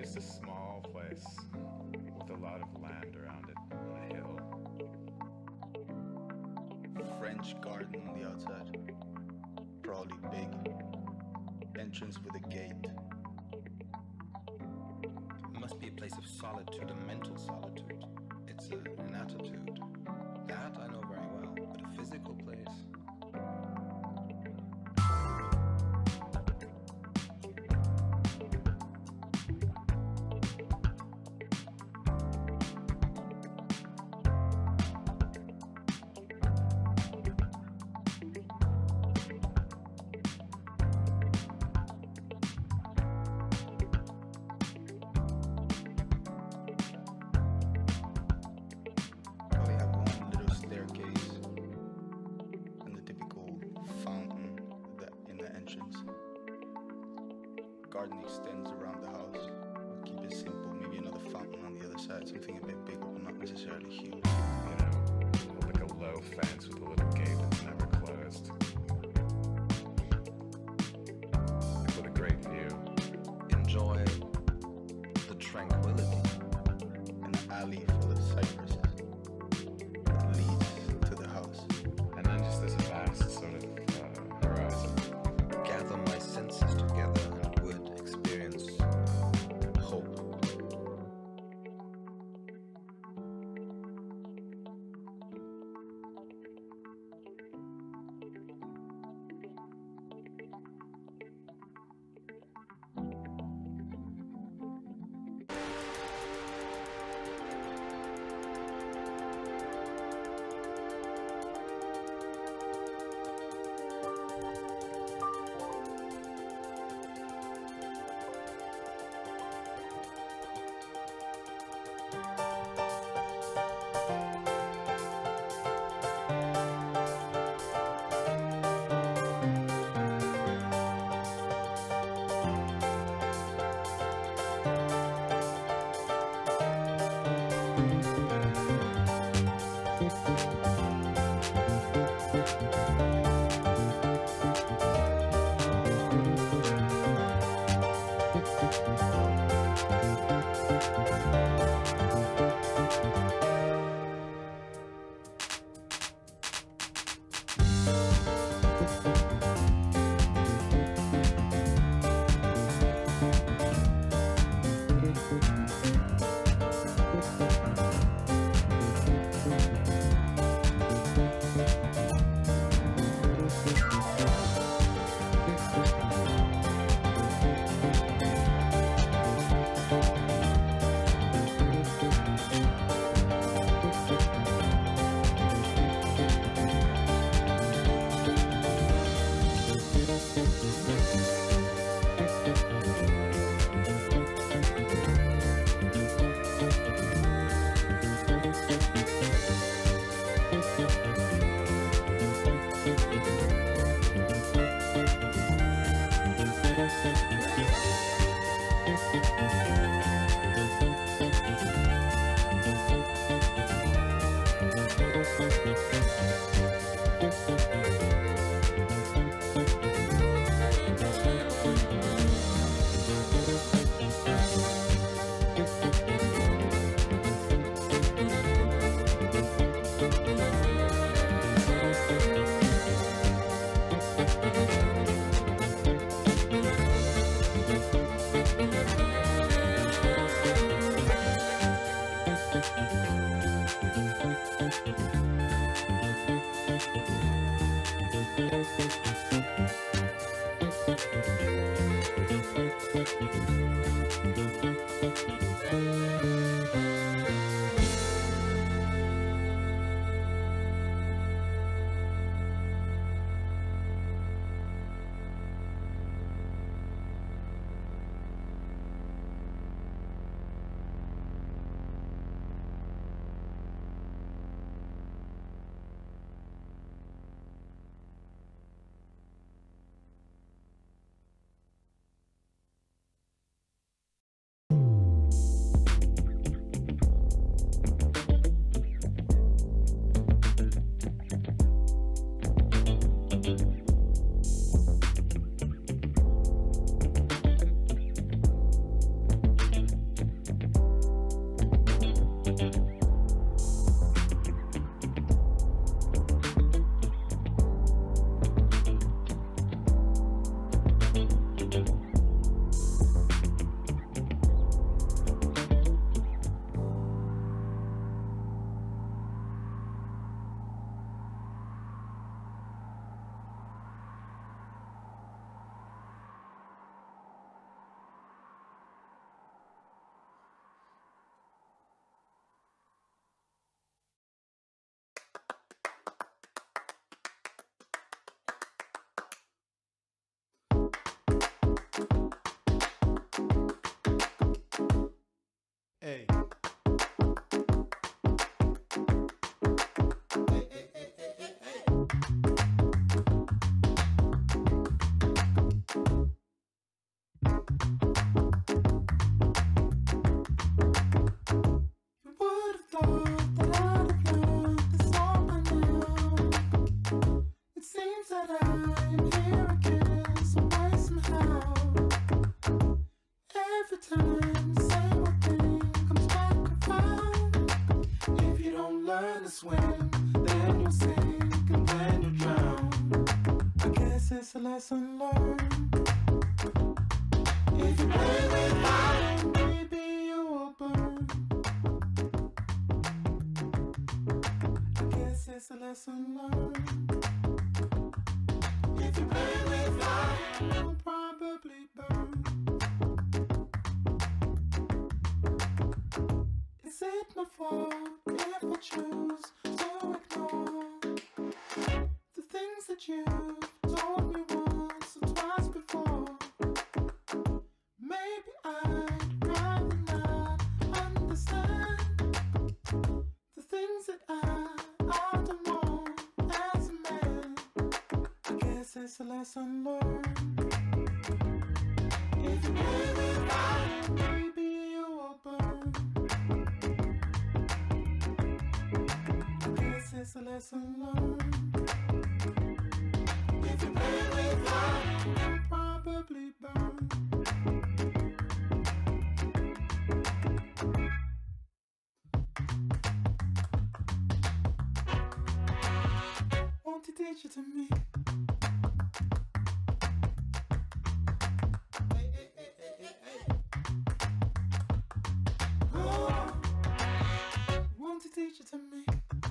just a small place with a lot of land around it on a hill. French garden on the outside. Probably big. Entrance with a gate. It must be a place of solitude, a mental solitude. It's an attitude. That I know very well, but a physical place. Garden extends around the house. We'll keep it simple. Maybe another fountain on the other side, something a bit bigger, but not necessarily huge. You know, like a low fence with a little gate that's never closed. With a great view. Enjoy the tranquility. An alley full of cypresses that leads to the house. And then just this vast sort of horizon. Gather my senses together. Experience hope. learn to swim, then you'll sink, and then you'll drown. I guess it's a lesson learned. If you play with fire, maybe you will burn. I guess it's a lesson learned. If you play with fire, you'll probably burn. Is it my fault if I choose to ignore the things that you've told me once or twice before? Maybe I'd rather not understand the things that I don't want as a man. I guess it's a lesson learned. If you play with fire, maybe you will burn. It's a lesson learned. If you play with fire, you'll probably burn. Won't you teach it to me? Oh, won't you teach it to me?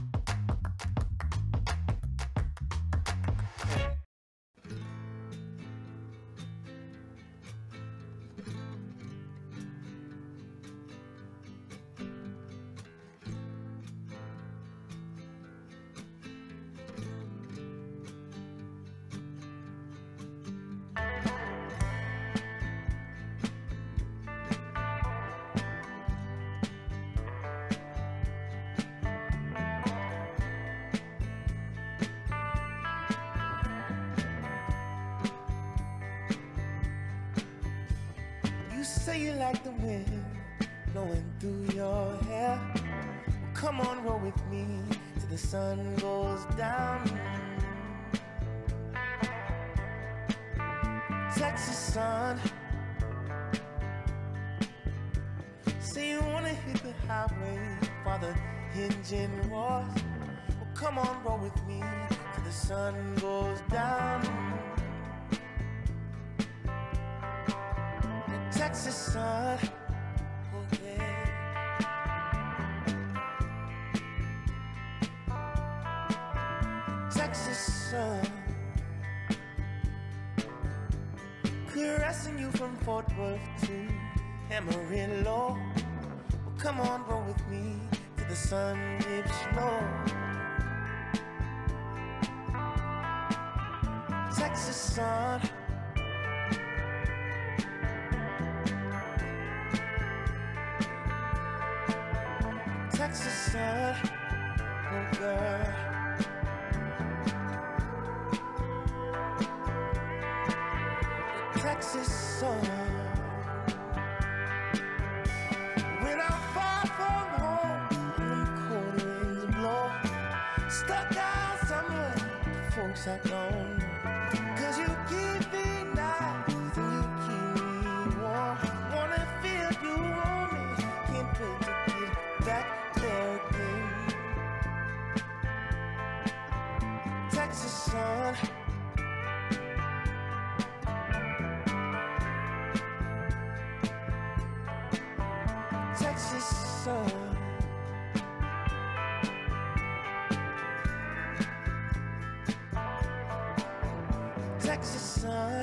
You say you like the wind blowing through your hair. Well, come on, roll with me till the sun goes down. Texas sun. Say you wanna hit the highway while the engine roars. Well, come on, roll with me till the sun goes down. Texas sun, oh yeah. Texas sun, caressing you from Fort Worth to Amarillo. Well, come on, roll with me till the sun dips low. Texas sun. Texas sun, oh girl. Texas sun. When I'm far from home and the cold winds blow, stuck out somewhere, the folks I don't know. 'Cause you keep me nice and you keep me warm. Wanna feel you on me, can't wait to get back there again. Texas sun. Texas sun. Texas sun.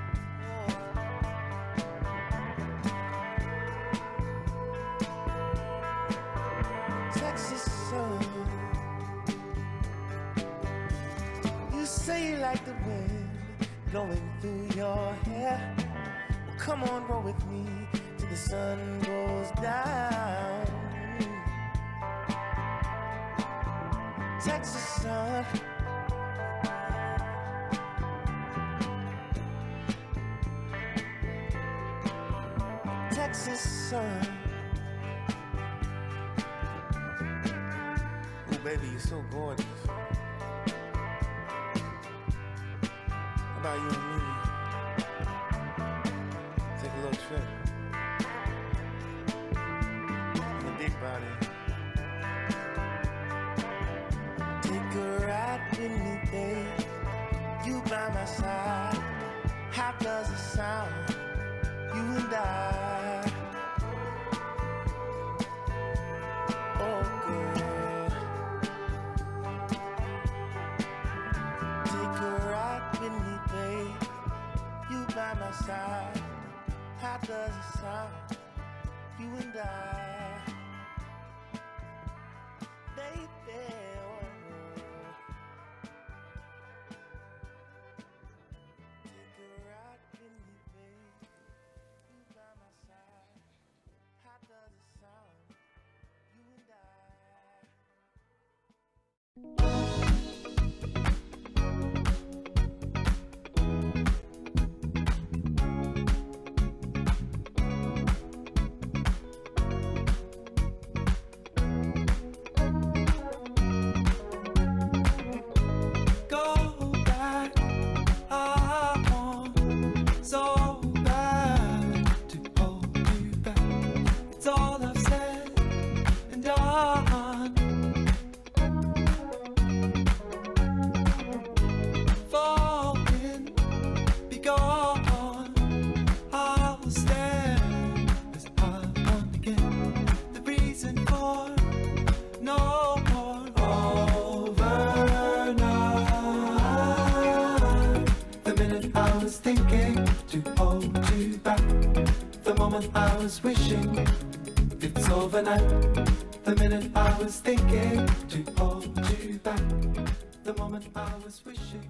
Texas sun. You say you like the wind blowing through your hair. Well, come on, roll with me till the sun goes down. Texas sun. Texas sun. Oh, baby, you're so gorgeous. How about you and me? Take a little trip. In the big body. with me, babe. You by my side. How does it sound? You and I. Oh, girl. Take a ride with me, babe. You by my side. How does it sound? You and I. Baby, oh. Take a ride with me, babe. You by my side. How does it sound? You and Go back, I want so bad to hold you back. It's all I've said and done. Falling, be gone. I will stand as I want again. The reason for no more overnight. The minute I was thinking to hold you back, the moment I was wishing it's overnight. The minute I was thinking to hold you back, the moment I was wishing.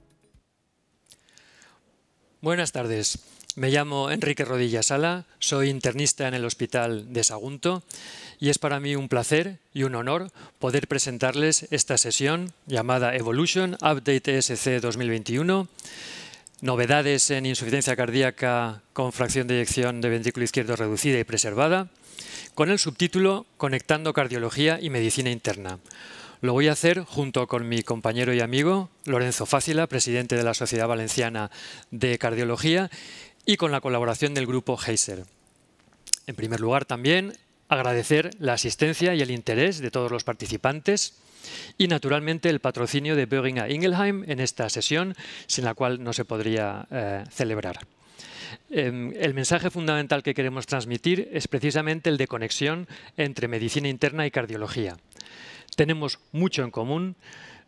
Buenas tardes. Me llamo Enrique Rodilla Sala, soy internista en el Hospital de Sagunto y es para mí un placer y un honor poder presentarles esta sesión llamada Evolution Update ESC 2021, novedades en insuficiencia cardíaca con fracción de eyección de ventrículo izquierdo reducida y preservada, con el subtítulo Conectando cardiología y medicina interna. Lo voy a hacer junto con mi compañero y amigo Lorenzo Fácila, presidente de la Sociedad Valenciana de Cardiología, y con la colaboración del grupo Heiser. En primer lugar, también agradecer la asistencia y el interés de todos los participantes y, naturalmente, el patrocinio de Boehringer Ingelheim en esta sesión, sin la cual no se podría celebrar. El mensaje fundamental que queremos transmitir es precisamente el de conexión entre medicina interna y cardiología. Tenemos mucho en común,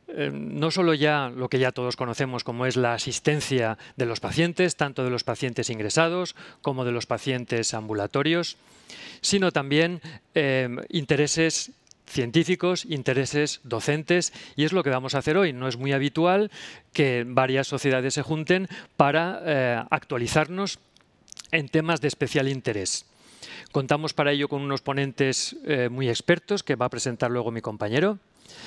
no solo ya lo que ya todos conocemos como es la asistencia de los pacientes, tanto de los pacientes ingresados como de los pacientes ambulatorios, sino también intereses científicos, intereses docentes, y es lo que vamos a hacer hoy. No es muy habitual que varias sociedades se junten para actualizarnos en temas de especial interés. Contamos para ello con unos ponentes muy expertos que va a presentar luego mi compañero.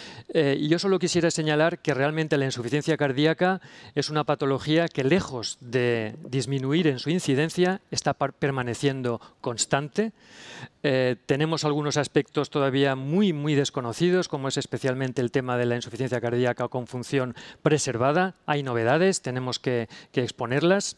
Y yo solo quisiera señalar que realmente la insuficiencia cardíaca es una patología que, lejos de disminuir en su incidencia, está permaneciendo constante. Tenemos algunos aspectos todavía muy desconocidos, como es especialmente el tema de la insuficiencia cardíaca con función preservada. Hay novedades, tenemos que exponerlas.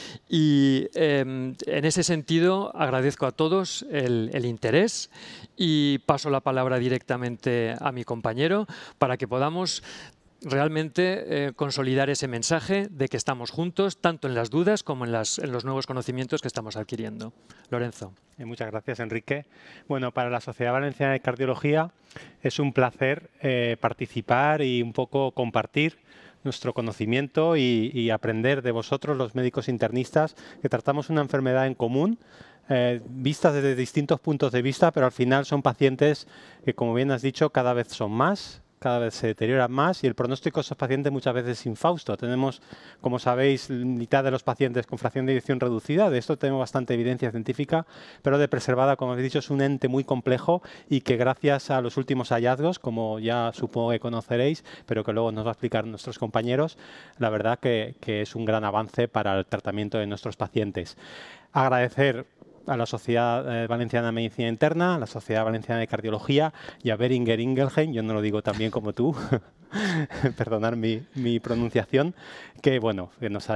Y en ese sentido agradezco a todos el interés y paso la palabra directamente a mi compañero para que podamos realmente consolidar ese mensaje de que estamos juntos, tanto en las dudas como en los nuevos conocimientos que estamos adquiriendo. Lorenzo. Muchas gracias, Enrique. Bueno, para la Sociedad Valenciana de Cardiología es un placer participar y un poco compartir nuestro conocimiento y aprender de vosotros, los médicos internistas, que tratamos una enfermedad en común, vistas desde distintos puntos de vista, pero al final son pacientes que, como bien has dicho, cada vez son más, cada vez se deterioran más y el pronóstico de esos pacientes muchas veces es infausto. Tenemos, como sabéis, mitad de los pacientes con fracción de eyección reducida, de esto tenemos bastante evidencia científica, pero de preservada, como habéis dicho, es un ente muy complejo y que gracias a los últimos hallazgos, como ya supongo que conoceréis, pero que luego nos va a explicar nuestros compañeros, la verdad que es un gran avance para el tratamiento de nuestros pacientes. Agradecer a la Sociedad Valenciana de Medicina Interna, a la Sociedad Valenciana de Cardiología y a Boehringer Ingelheim, yo no lo digo tan bien como tú, perdonar mi pronunciación, que bueno, que nos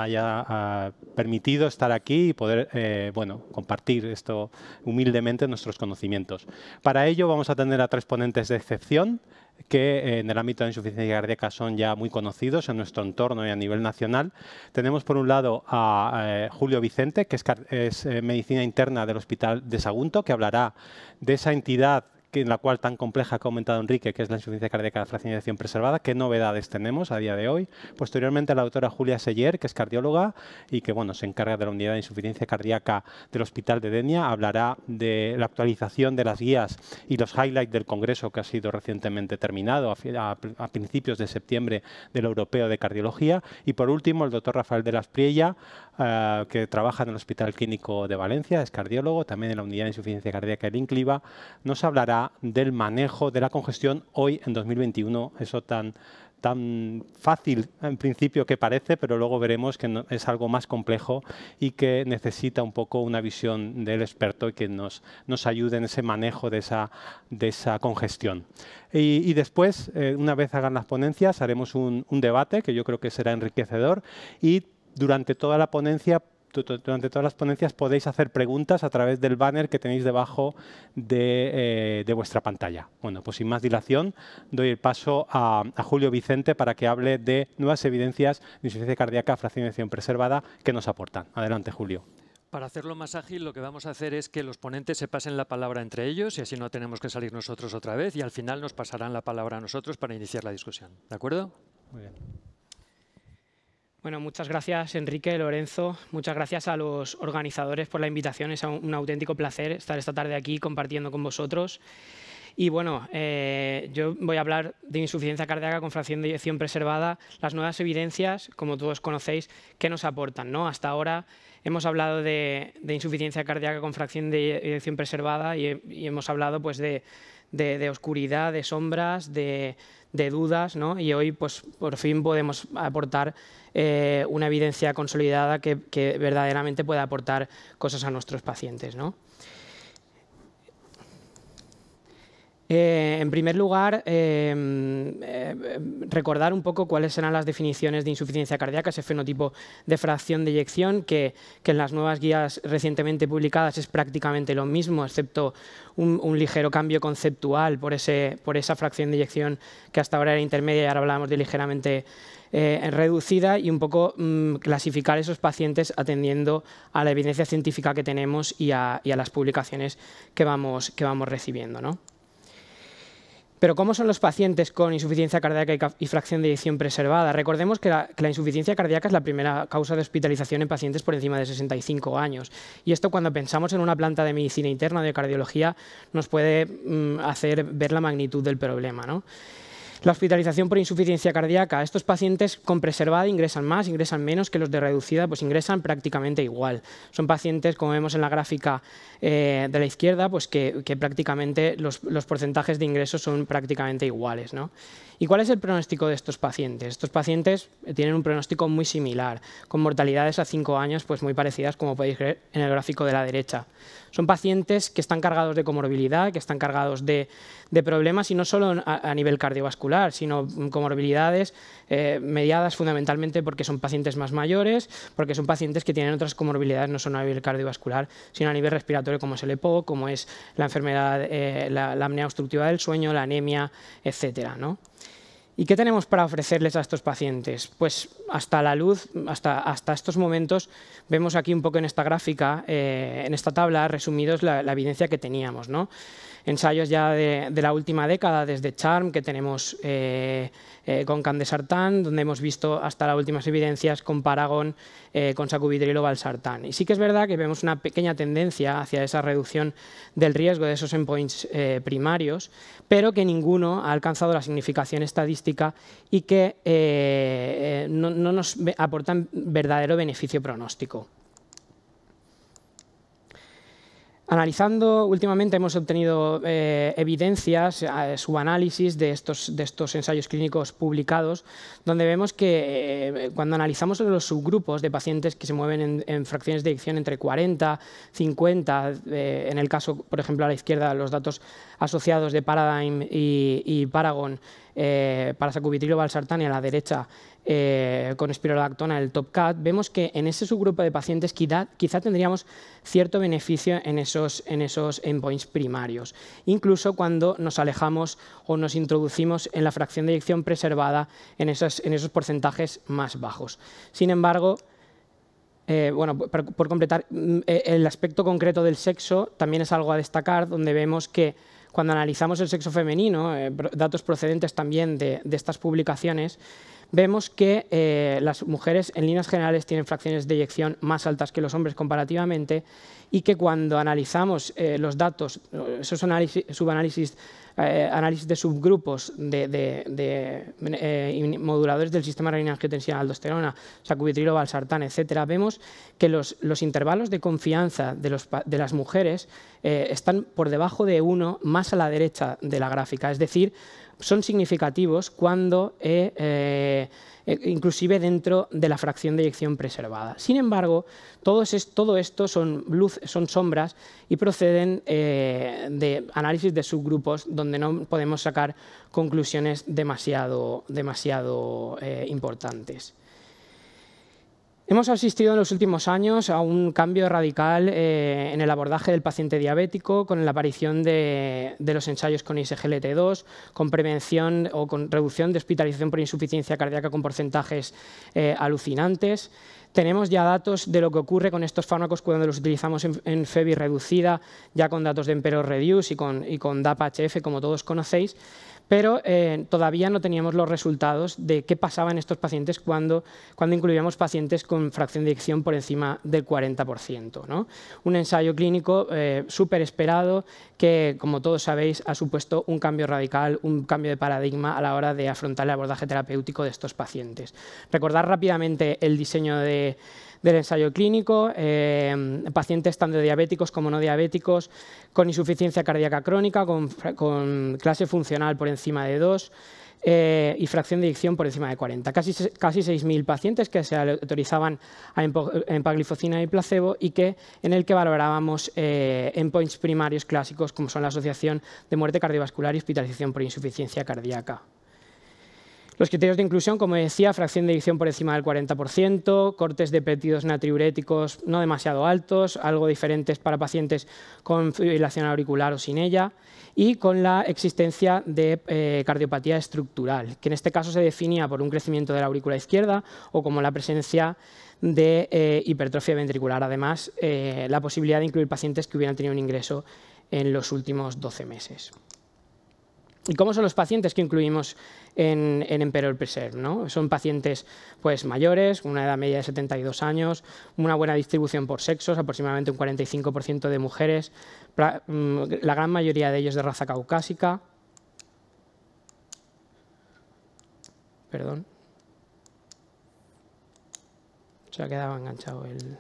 haya permitido estar aquí y poder bueno, compartir esto humildemente nuestros conocimientos. Para ello vamos a tener a tres ponentes de excepción. que en el ámbito de insuficiencia cardíaca son ya muy conocidos en nuestro entorno y a nivel nacional. Tenemos por un lado a Julio Vicente, que es medicina interna del Hospital de Sagunto, que hablará de esa entidad en la cual tan compleja que ha comentado Enrique, que es la insuficiencia cardíaca de fracción de eyección preservada. ¿Qué novedades tenemos a día de hoy? Posteriormente, la doctora Julia Seller, que es cardióloga y que se encarga de la unidad de insuficiencia cardíaca del Hospital de Denia, hablará de la actualización de las guías y los highlights del congreso que ha sido recientemente terminado a principios de septiembre del Europeo de Cardiología. Y por último, el doctor Rafael de las Priella, que trabaja en el Hospital Clínico de Valencia, es cardiólogo, también en la unidad de insuficiencia cardíaca del INCLIVA, nos hablará del manejo de la congestión hoy en 2021, eso tan fácil en principio que parece, pero luego veremos que es algo más complejo y que necesita un poco una visión del experto y que nos ayude en ese manejo de esa congestión. Y después, una vez hagan las ponencias, haremos un debate que yo creo que será enriquecedor y durante todas las ponencias podéis hacer preguntas a través del banner que tenéis debajo de vuestra pantalla. Bueno, pues sin más dilación, doy el paso a Julio Vicente para que hable de nuevas evidencias de insuficiencia cardíaca, fracción de eyección preservada que nos aportan. Adelante, Julio. Para hacerlo más ágil, lo que vamos a hacer es que los ponentes se pasen la palabra entre ellos y así no tenemos que salir nosotros otra vez y al final nos pasarán la palabra a nosotros para iniciar la discusión. ¿De acuerdo? Muy bien. Bueno, muchas gracias Enrique, Lorenzo, muchas gracias a los organizadores por la invitación, es un auténtico placer estar esta tarde aquí compartiendo con vosotros. Y bueno, yo voy a hablar de insuficiencia cardíaca con fracción de eyección preservada, las nuevas evidencias, como todos conocéis, que nos aportan, ¿no? Hasta ahora hemos hablado de insuficiencia cardíaca con fracción de eyección preservada y hemos hablado pues, de oscuridad, de sombras, de dudas, ¿no? Y hoy pues, por fin podemos aportar una evidencia consolidada que verdaderamente pueda aportar cosas a nuestros pacientes, ¿no? En primer lugar, recordar un poco cuáles serán las definiciones de insuficiencia cardíaca, ese fenotipo de fracción de eyección, que en las nuevas guías recientemente publicadas es prácticamente lo mismo, excepto un ligero cambio conceptual por esa fracción de eyección que hasta ahora era intermedia y ahora hablamos de ligeramente reducida, y un poco clasificar esos pacientes atendiendo a la evidencia científica que tenemos y a las publicaciones que vamos recibiendo, ¿no? Pero ¿cómo son los pacientes con insuficiencia cardíaca y fracción de eyección preservada? Recordemos que la insuficiencia cardíaca es la primera causa de hospitalización en pacientes por encima de 65 años. Y esto, cuando pensamos en una planta de medicina interna o de cardiología, nos puede hacer ver la magnitud del problema, ¿no? La hospitalización por insuficiencia cardíaca, estos pacientes con preservada ingresan más, ingresan menos que los de reducida, pues ingresan prácticamente igual. Son pacientes, como vemos en la gráfica de la izquierda, pues que prácticamente los porcentajes de ingresos son prácticamente iguales, ¿no? ¿Y cuál es el pronóstico de estos pacientes? Estos pacientes tienen un pronóstico muy similar, con mortalidades a 5 años pues muy parecidas, como podéis ver en el gráfico de la derecha. Son pacientes que están cargados de comorbilidad, que están cargados de problemas, y no solo a nivel cardiovascular, sino comorbilidades mediadas fundamentalmente porque son pacientes más mayores, porque son pacientes que tienen otras comorbilidades, no solo a nivel cardiovascular, sino a nivel respiratorio, como es el EPOC, como es la enfermedad, la apnea obstructiva del sueño, la anemia, etcétera, ¿no? ¿Y qué tenemos para ofrecerles a estos pacientes? Pues hasta la luz, hasta estos momentos, vemos aquí un poco en esta gráfica, en esta tabla, resumidos la evidencia que teníamos, ¿no? Ensayos ya de la última década, desde CHARM, que tenemos con Candesartán, donde hemos visto hasta las últimas evidencias con Paragon, con sacubitril o valsartán. Y sí que es verdad que vemos una pequeña tendencia hacia esa reducción del riesgo de esos endpoints primarios, pero que ninguno ha alcanzado la significación estadística y que no nos aportan verdadero beneficio pronóstico. Analizando, últimamente hemos obtenido evidencias, subanálisis de estos ensayos clínicos publicados, donde vemos que cuando analizamos los subgrupos de pacientes que se mueven en fracciones de eyección entre 40, 50, en el caso, por ejemplo, a la izquierda, los datos asociados de Paradigm y Paragon, para sacubitrilo valsartán y a la derecha con espironolactona el TopCat, vemos que en ese subgrupo de pacientes quizá tendríamos cierto beneficio en esos endpoints primarios, incluso cuando nos alejamos o nos introducimos en la fracción de eyección preservada en esos porcentajes más bajos. Sin embargo, bueno, por completar, el aspecto concreto del sexo también es algo a destacar, donde vemos que cuando analizamos el sexo femenino, datos procedentes también de estas publicaciones, vemos que las mujeres en líneas generales tienen fracciones de eyección más altas que los hombres comparativamente, y que cuando analizamos los datos, esos subanálisis, análisis de subgrupos de moduladores del sistema renina-angiotensina, aldosterona, sacubitrilo, valsartán, etcétera, vemos que los intervalos de confianza de las mujeres están por debajo de 1, más a la derecha de la gráfica, es decir, son significativos cuando inclusive dentro de la fracción de eyección preservada. Sin embargo, todo esto son sombras y proceden de análisis de subgrupos donde no podemos sacar conclusiones demasiado importantes. Hemos asistido en los últimos años a un cambio radical en el abordaje del paciente diabético con la aparición de los ensayos con ISGLT2, con prevención o con reducción de hospitalización por insuficiencia cardíaca con porcentajes alucinantes. Tenemos ya datos de lo que ocurre con estos fármacos cuando los utilizamos en FEBI reducida, ya con datos de Emperor Reduce y con DAPA-HF, como todos conocéis, pero todavía no teníamos los resultados de qué pasaba en estos pacientes cuando incluíamos pacientes con fracción de eyección por encima del 40%, ¿no? Un ensayo clínico súper esperado que, como todos sabéis, ha supuesto un cambio radical, un cambio de paradigma a la hora de afrontar el abordaje terapéutico de estos pacientes. Recordar rápidamente el diseño del ensayo clínico, pacientes tanto diabéticos como no diabéticos, con insuficiencia cardíaca crónica, con clase funcional por encima de 2 y fracción de eyección por encima de 40. Casi 6.000 pacientes que se autorizaban a empagliflozina y placebo y en el que valorábamos endpoints primarios clásicos como son la asociación de muerte cardiovascular y hospitalización por insuficiencia cardíaca. Los criterios de inclusión, como decía, fracción de eyección por encima del 40%, cortes de péptidos natriuréticos no demasiado altos, algo diferentes para pacientes con fibrilación auricular o sin ella, y con la existencia de cardiopatía estructural, que en este caso se definía por un crecimiento de la aurícula izquierda o como la presencia de hipertrofia ventricular. Además, la posibilidad de incluir pacientes que hubieran tenido un ingreso en los últimos 12 meses. ¿Y cómo son los pacientes que incluimos en Emperor Preserve, ¿no? Son pacientes pues, mayores, una edad media de 72 años, una buena distribución por sexos, aproximadamente un 45% de mujeres, la gran mayoría de ellos de raza caucásica. Perdón. Se ha quedado enganchado el...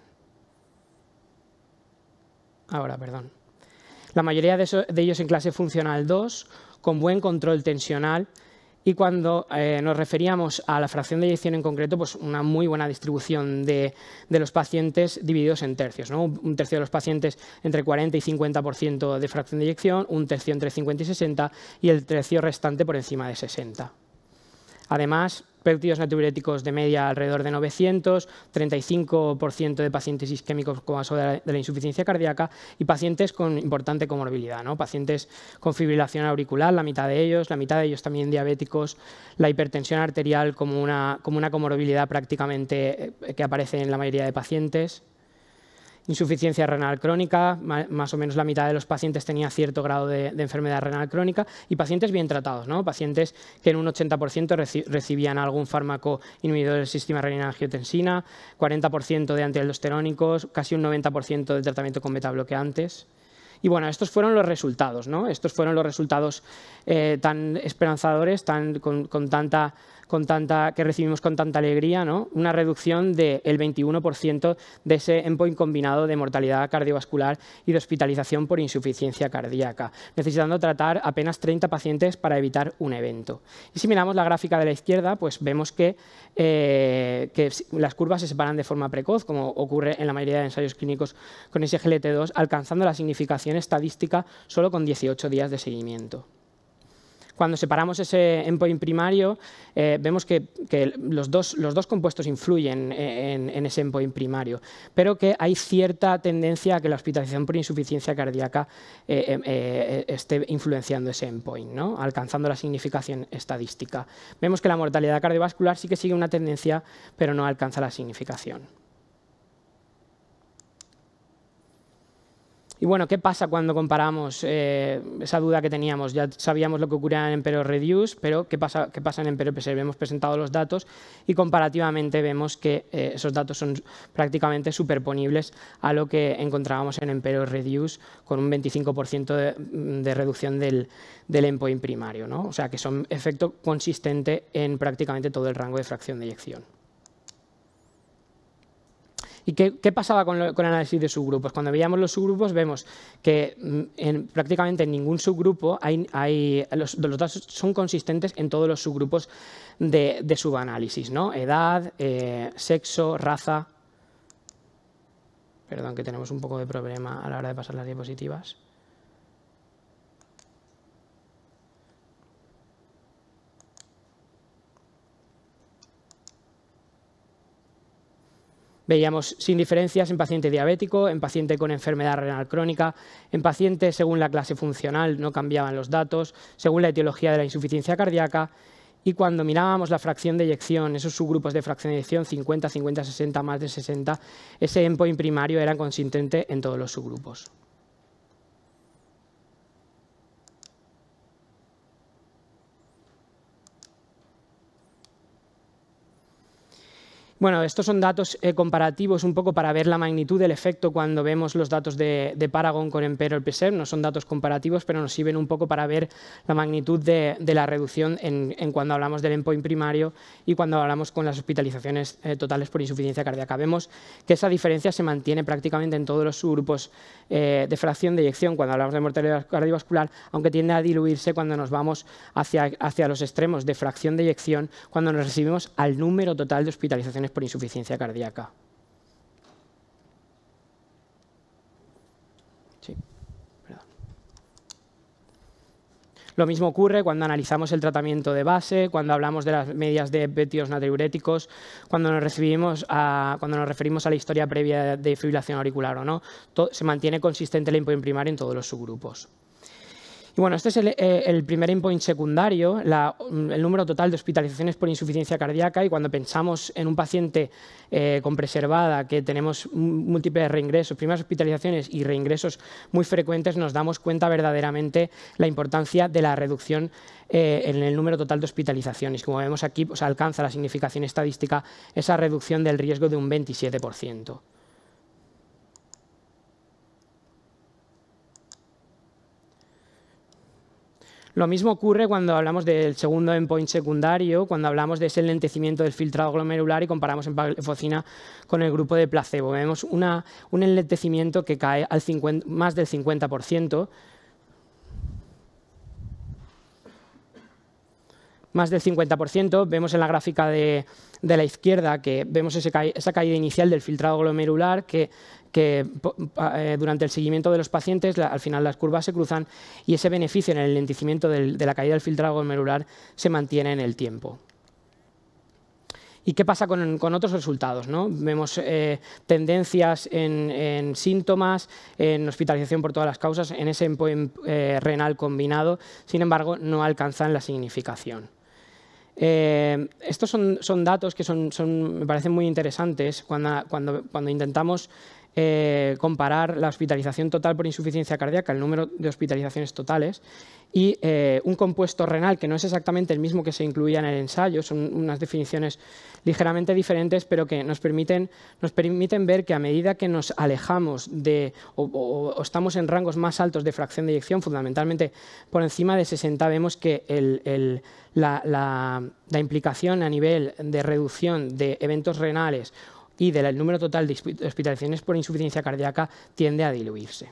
Ahora, perdón. La mayoría de ellos en clase funcional 2, con buen control tensional, y cuando nos referíamos a la fracción de eyección en concreto, pues una muy buena distribución de los pacientes divididos en tercios, ¿no? Un tercio de los pacientes entre 40 y 50% de fracción de eyección, un tercio entre 50 y 60 y el tercio restante por encima de 60. Además, péptidos natriuréticos de media alrededor de 900, 35% de pacientes isquémicos con caso de la insuficiencia cardíaca y pacientes con importante comorbilidad, ¿no? Pacientes con fibrilación auricular, la mitad de ellos también diabéticos, la hipertensión arterial como una comorbilidad prácticamente que aparece en la mayoría de pacientes. Insuficiencia renal crónica, más o menos la mitad de los pacientes tenía cierto grado de enfermedad renal crónica y pacientes bien tratados, ¿no? Pacientes que en un 80% recibían algún fármaco inhibidor del sistema renina-angiotensina, 40% de antialdosterónicos, casi un 90% de tratamiento con beta-bloqueantes. Y bueno, estos fueron los resultados, ¿no? Estos fueron los resultados tan esperanzadores, que recibimos con tanta alegría, ¿no? Una reducción del 21% de ese endpoint combinado de mortalidad cardiovascular y de hospitalización por insuficiencia cardíaca, necesitando tratar apenas 30 pacientes para evitar un evento. Y si miramos la gráfica de la izquierda, pues vemos que las curvas se separan de forma precoz, como ocurre en la mayoría de ensayos clínicos con SGLT2, alcanzando la significación estadística solo con 18 días de seguimiento. Cuando separamos ese endpoint primario, vemos que los dos compuestos influyen en ese endpoint primario, pero que hay cierta tendencia a que la hospitalización por insuficiencia cardíaca esté influenciando ese endpoint, ¿no? Alcanzando la significación estadística. Vemos que la mortalidad cardiovascular sí que sigue una tendencia, pero no alcanza la significación. Y bueno, ¿qué pasa cuando comparamos esa duda que teníamos? Ya sabíamos lo que ocurría en Empero Reduce, pero ¿qué pasa en Empero Preserve? Hemos presentado los datos y comparativamente vemos que esos datos son prácticamente superponibles a lo que encontrábamos en Empero Reduce, con un 25% de reducción del endpoint primario, ¿no? O sea, que son efecto consistente en prácticamente todo el rango de fracción de eyección. ¿Y qué pasaba con el análisis de subgrupos? Cuando veíamos los subgrupos vemos que prácticamente en ningún subgrupo los datos son consistentes en todos los subgrupos de subanálisis, ¿no? Edad, sexo, raza. Perdón, que tenemos un poco de problema a la hora de pasar las diapositivas. Veíamos sin diferencias en paciente diabético, en paciente con enfermedad renal crónica, en paciente según la clase funcional no cambiaban los datos, según la etiología de la insuficiencia cardíaca, y cuando mirábamos la fracción de eyección, esos subgrupos de fracción de eyección, 50, 50, 60, más de 60, ese endpoint primario era consistente en todos los subgrupos. Bueno, estos son datos comparativos un poco para ver la magnitud del efecto cuando vemos los datos de Paragon con Empero Preserve. No son datos comparativos, pero nos sirven un poco para ver la magnitud de la reducción en cuando hablamos del endpoint primario y cuando hablamos con las hospitalizaciones totales por insuficiencia cardíaca. Vemos que esa diferencia se mantiene prácticamente en todos los subgrupos de fracción de eyección cuando hablamos de mortalidad cardiovascular, aunque tiende a diluirse cuando nos vamos hacia los extremos de fracción de eyección, cuando nos recibimos al número total de hospitalizaciones por insuficiencia cardíaca. Sí, perdón. Lo mismo ocurre cuando analizamos el tratamiento de base, cuando hablamos de las medias de péptidos natriuréticos, cuando nos referimos a la historia previa de fibrilación auricular o no. Se mantiene consistente el endpoint primario en todos los subgrupos. Y bueno, este es el primer endpoint secundario, el número total de hospitalizaciones por insuficiencia cardíaca, y cuando pensamos en un paciente con preservada que tenemos múltiples reingresos, primeras hospitalizaciones y reingresos muy frecuentes, nos damos cuenta verdaderamente la importancia de la reducción en el número total de hospitalizaciones. Como vemos aquí, pues alcanza la significación estadística esa reducción del riesgo de un 27%. Lo mismo ocurre cuando hablamos del segundo endpoint secundario, cuando hablamos de ese enlentecimiento del filtrado glomerular y comparamos empagliflozina con el grupo de placebo. Vemos un enlentecimiento que cae al más del 50%. Más del 50%, vemos en la gráfica de la izquierda que vemos esa caída inicial del filtrado glomerular que durante el seguimiento de los pacientes al final las curvas se cruzan y ese beneficio en el enlentecimiento de la caída del filtrado glomerular se mantiene en el tiempo. ¿Y qué pasa con otros resultados, ¿no? Vemos tendencias en síntomas, en hospitalización por todas las causas, en ese endpoint renal combinado, sin embargo no alcanzan la significación. Estos son datos que me parecen muy interesantes cuando intentamos comparar la hospitalización total por insuficiencia cardíaca, el número de hospitalizaciones totales, y un compuesto renal que no es exactamente el mismo que se incluía en el ensayo, son unas definiciones ligeramente diferentes, pero que nos permiten ver que a medida que nos alejamos o estamos en rangos más altos de fracción de eyección, fundamentalmente por encima de 60, vemos que la implicación a nivel de reducción de eventos renales y del número total de hospitalizaciones por insuficiencia cardíaca tiende a diluirse.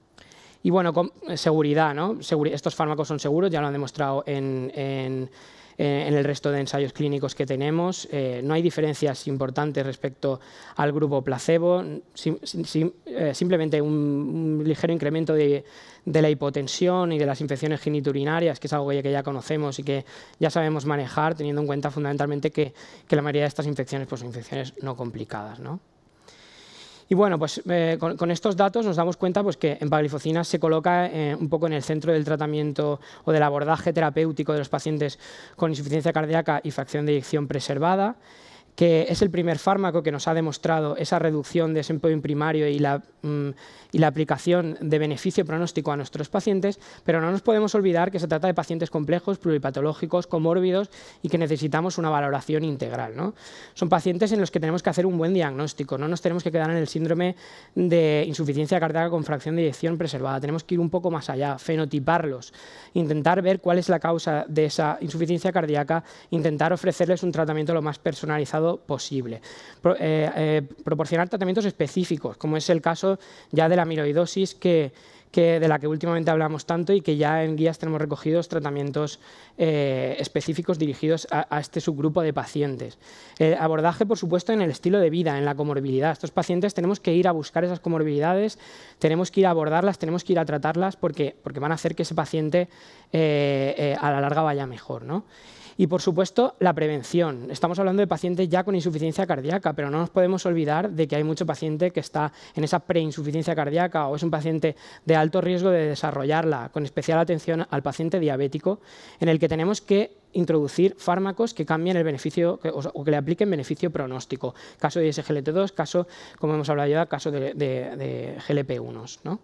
Y bueno, con seguridad, ¿no? Estos fármacos son seguros, ya lo han demostrado en en el resto de ensayos clínicos que tenemos. No hay diferencias importantes respecto al grupo placebo, simplemente un ligero incremento de la hipotensión y de las infecciones genitourinarias, que es algo que ya conocemos y que ya sabemos manejar, teniendo en cuenta fundamentalmente que la mayoría de estas infecciones pues, son infecciones no complicadas, ¿no? Y bueno, pues con estos datos nos damos cuenta pues, que empagliflozina se coloca un poco en el centro del tratamiento o del abordaje terapéutico de los pacientes con insuficiencia cardíaca y fracción de eyección preservada, que es el primer fármaco que nos ha demostrado esa reducción de ese endpoint primario y la aplicación de beneficio pronóstico a nuestros pacientes, pero no nos podemos olvidar que se trata de pacientes complejos, pluripatológicos, comórbidos y que necesitamos una valoración integral, ¿no? Son pacientes en los que tenemos que hacer un buen diagnóstico, no nos tenemos que quedar en el síndrome de insuficiencia cardíaca con fracción de eyección preservada, tenemos que ir un poco más allá, fenotiparlos, intentar ver cuál es la causa de esa insuficiencia cardíaca, intentar ofrecerles un tratamiento lo más personalizado posible. Proporcionar tratamientos específicos, como es el caso ya de la amiloidosis, de la que últimamente hablamos tanto y que ya en guías tenemos recogidos tratamientos específicos dirigidos a este subgrupo de pacientes. Abordaje, por supuesto, en el estilo de vida, en la comorbilidad. Estos pacientes tenemos que ir a buscar esas comorbilidades, tenemos que ir a abordarlas, tenemos que ir a tratarlas porque van a hacer que ese paciente a la larga vaya mejor, ¿no? Y, por supuesto, la prevención. Estamos hablando de pacientes ya con insuficiencia cardíaca, pero no nos podemos olvidar de que hay mucho paciente que está en esa preinsuficiencia cardíaca o es un paciente de alto riesgo de desarrollarla, con especial atención al paciente diabético, en el que tenemos que introducir fármacos que cambien el beneficio o que le apliquen beneficio pronóstico. Caso de SGLT2, caso, como hemos hablado ya, caso de GLP-1s, ¿no?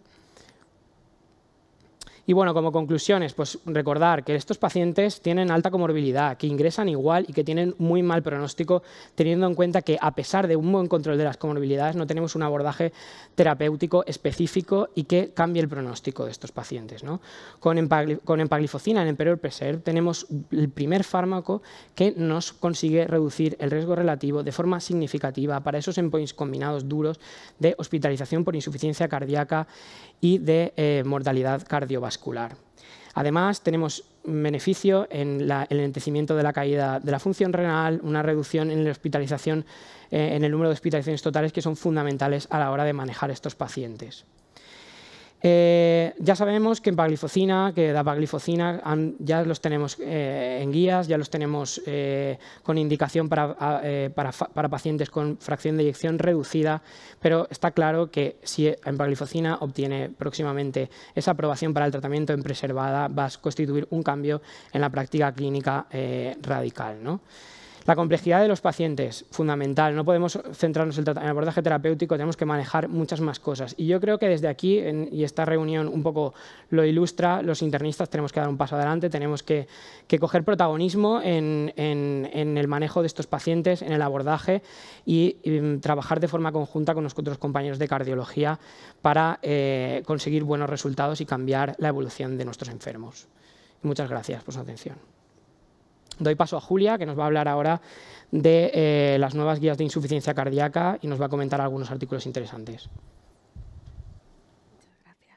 Y bueno, como conclusiones, pues recordar que estos pacientes tienen alta comorbilidad, que ingresan igual y que tienen muy mal pronóstico, teniendo en cuenta que a pesar de un buen control de las comorbilidades no tenemos un abordaje terapéutico específico y que cambie el pronóstico de estos pacientes, ¿no? Con empagliflozina en Emperor Preserve tenemos el primer fármaco que nos consigue reducir el riesgo relativo de forma significativa para esos endpoints combinados duros de hospitalización por insuficiencia cardíaca y de mortalidad cardiovascular. Además, tenemos beneficio en el enlentecimiento de la caída de la función renal, una reducción en la hospitalización, en el número de hospitalizaciones totales que son fundamentales a la hora de manejar estos pacientes. Ya sabemos que empagliflozina, que dapagliflozina, ya los tenemos en guías, ya los tenemos con indicación para pacientes con fracción de eyección reducida, pero está claro que si empagliflozina obtiene próximamente esa aprobación para el tratamiento en preservada, va a constituir un cambio en la práctica clínica radical, ¿no? La complejidad de los pacientes, fundamental. No podemos centrarnos en el abordaje terapéutico, tenemos que manejar muchas más cosas. Y yo creo que desde aquí, y esta reunión un poco lo ilustra, los internistas tenemos que dar un paso adelante, tenemos que coger protagonismo en el manejo de estos pacientes, en el abordaje y trabajar de forma conjunta con nuestros compañeros de cardiología para conseguir buenos resultados y cambiar la evolución de nuestros enfermos. Muchas gracias por su atención. Doy paso a Julia, que nos va a hablar ahora de las nuevas guías de insuficiencia cardíaca y nos va a comentar algunos artículos interesantes. Muchas gracias.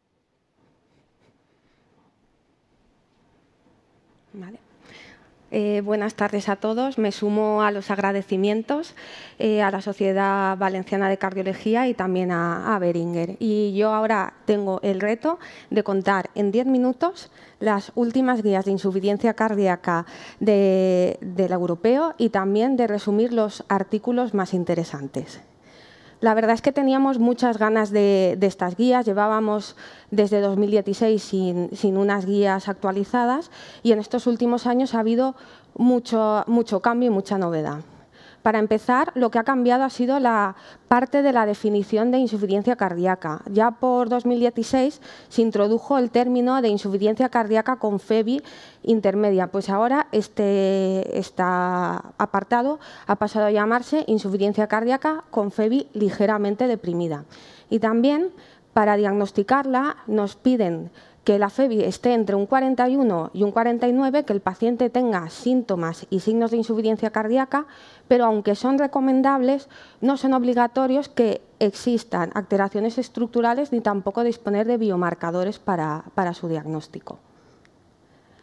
Vale. Buenas tardes a todos. Me sumo a los agradecimientos a la Sociedad Valenciana de Cardiología y también a Beringer. Y yo ahora tengo el reto de contar en 10 minutos las últimas guías de insuficiencia cardíaca del europeo y también de resumir los artículos más interesantes. La verdad es que teníamos muchas ganas de estas guías, llevábamos desde 2016 sin unas guías actualizadas y en estos últimos años ha habido mucho cambio y mucha novedad. Para empezar, lo que ha cambiado ha sido la parte de la definición de insuficiencia cardíaca. Ya por 2016 se introdujo el término de insuficiencia cardíaca con FEBI intermedia, pues ahora este apartado ha pasado a llamarse insuficiencia cardíaca con FEBI ligeramente deprimida. Y también, para diagnosticarla, nos piden que la FEBI esté entre un 41 y un 49, que el paciente tenga síntomas y signos de insuficiencia cardíaca, pero aunque son recomendables, no son obligatorios que existan alteraciones estructurales ni tampoco disponer de biomarcadores para su diagnóstico.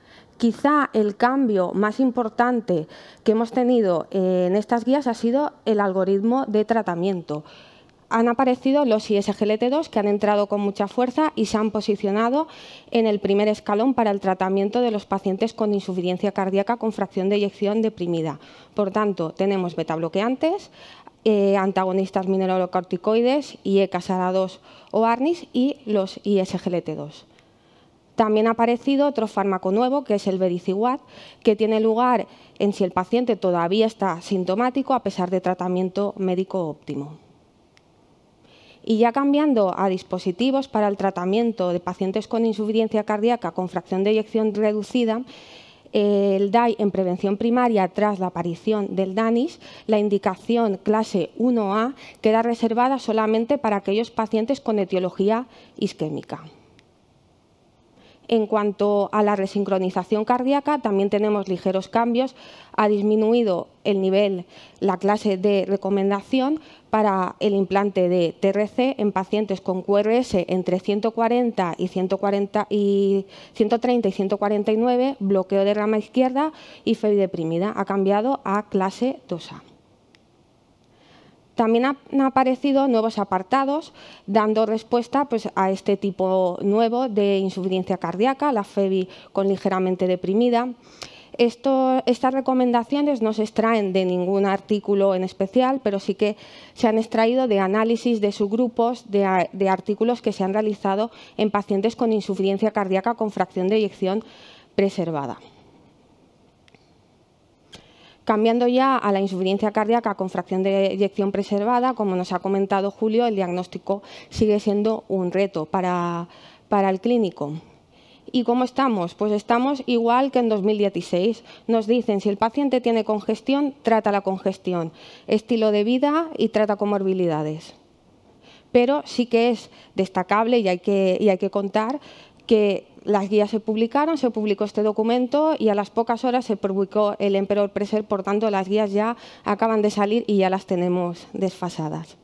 Quizá el cambio más importante que hemos tenido en estas guías ha sido el algoritmo de tratamiento. Han aparecido los ISGLT2 que han entrado con mucha fuerza y se han posicionado en el primer escalón para el tratamiento de los pacientes con insuficiencia cardíaca con fracción de eyección deprimida. Por tanto, tenemos betabloqueantes, antagonistas mineralocorticoides, IE-casara-2 o ARNIs y los ISGLT2. También ha aparecido otro fármaco nuevo, que es el vericiguat, que tiene lugar en si el paciente todavía está sintomático a pesar de tratamiento médico óptimo. Y ya cambiando a dispositivos para el tratamiento de pacientes con insuficiencia cardíaca con fracción de eyección reducida, el DAI en prevención primaria tras la aparición del DANIS, la indicación clase 1A queda reservada solamente para aquellos pacientes con etiología isquémica. En cuanto a la resincronización cardíaca, también tenemos ligeros cambios. Ha disminuido el nivel, la clase de recomendación para el implante de TRC en pacientes con QRS entre 130 y 149, bloqueo de rama izquierda y FEBI deprimida. Ha cambiado a clase 2A. También han aparecido nuevos apartados dando respuesta a este tipo nuevo de insuficiencia cardíaca, la FEBI con ligeramente deprimida. Estas recomendaciones no se extraen de ningún artículo en especial, pero sí que se han extraído de análisis de subgrupos de artículos que se han realizado en pacientes con insuficiencia cardíaca con fracción de eyección preservada. Cambiando ya a la insuficiencia cardíaca con fracción de eyección preservada, como nos ha comentado Julio, el diagnóstico sigue siendo un reto para el clínico. ¿Y cómo estamos? Pues estamos igual que en 2016. Nos dicen si el paciente tiene congestión, trata la congestión, estilo de vida y trata comorbilidades. Pero sí que es destacable y hay que contar que las guías se publicó este documento y a las pocas horas se publicó el Emperor Preser, por tanto las guías ya acaban de salir y ya las tenemos desfasadas.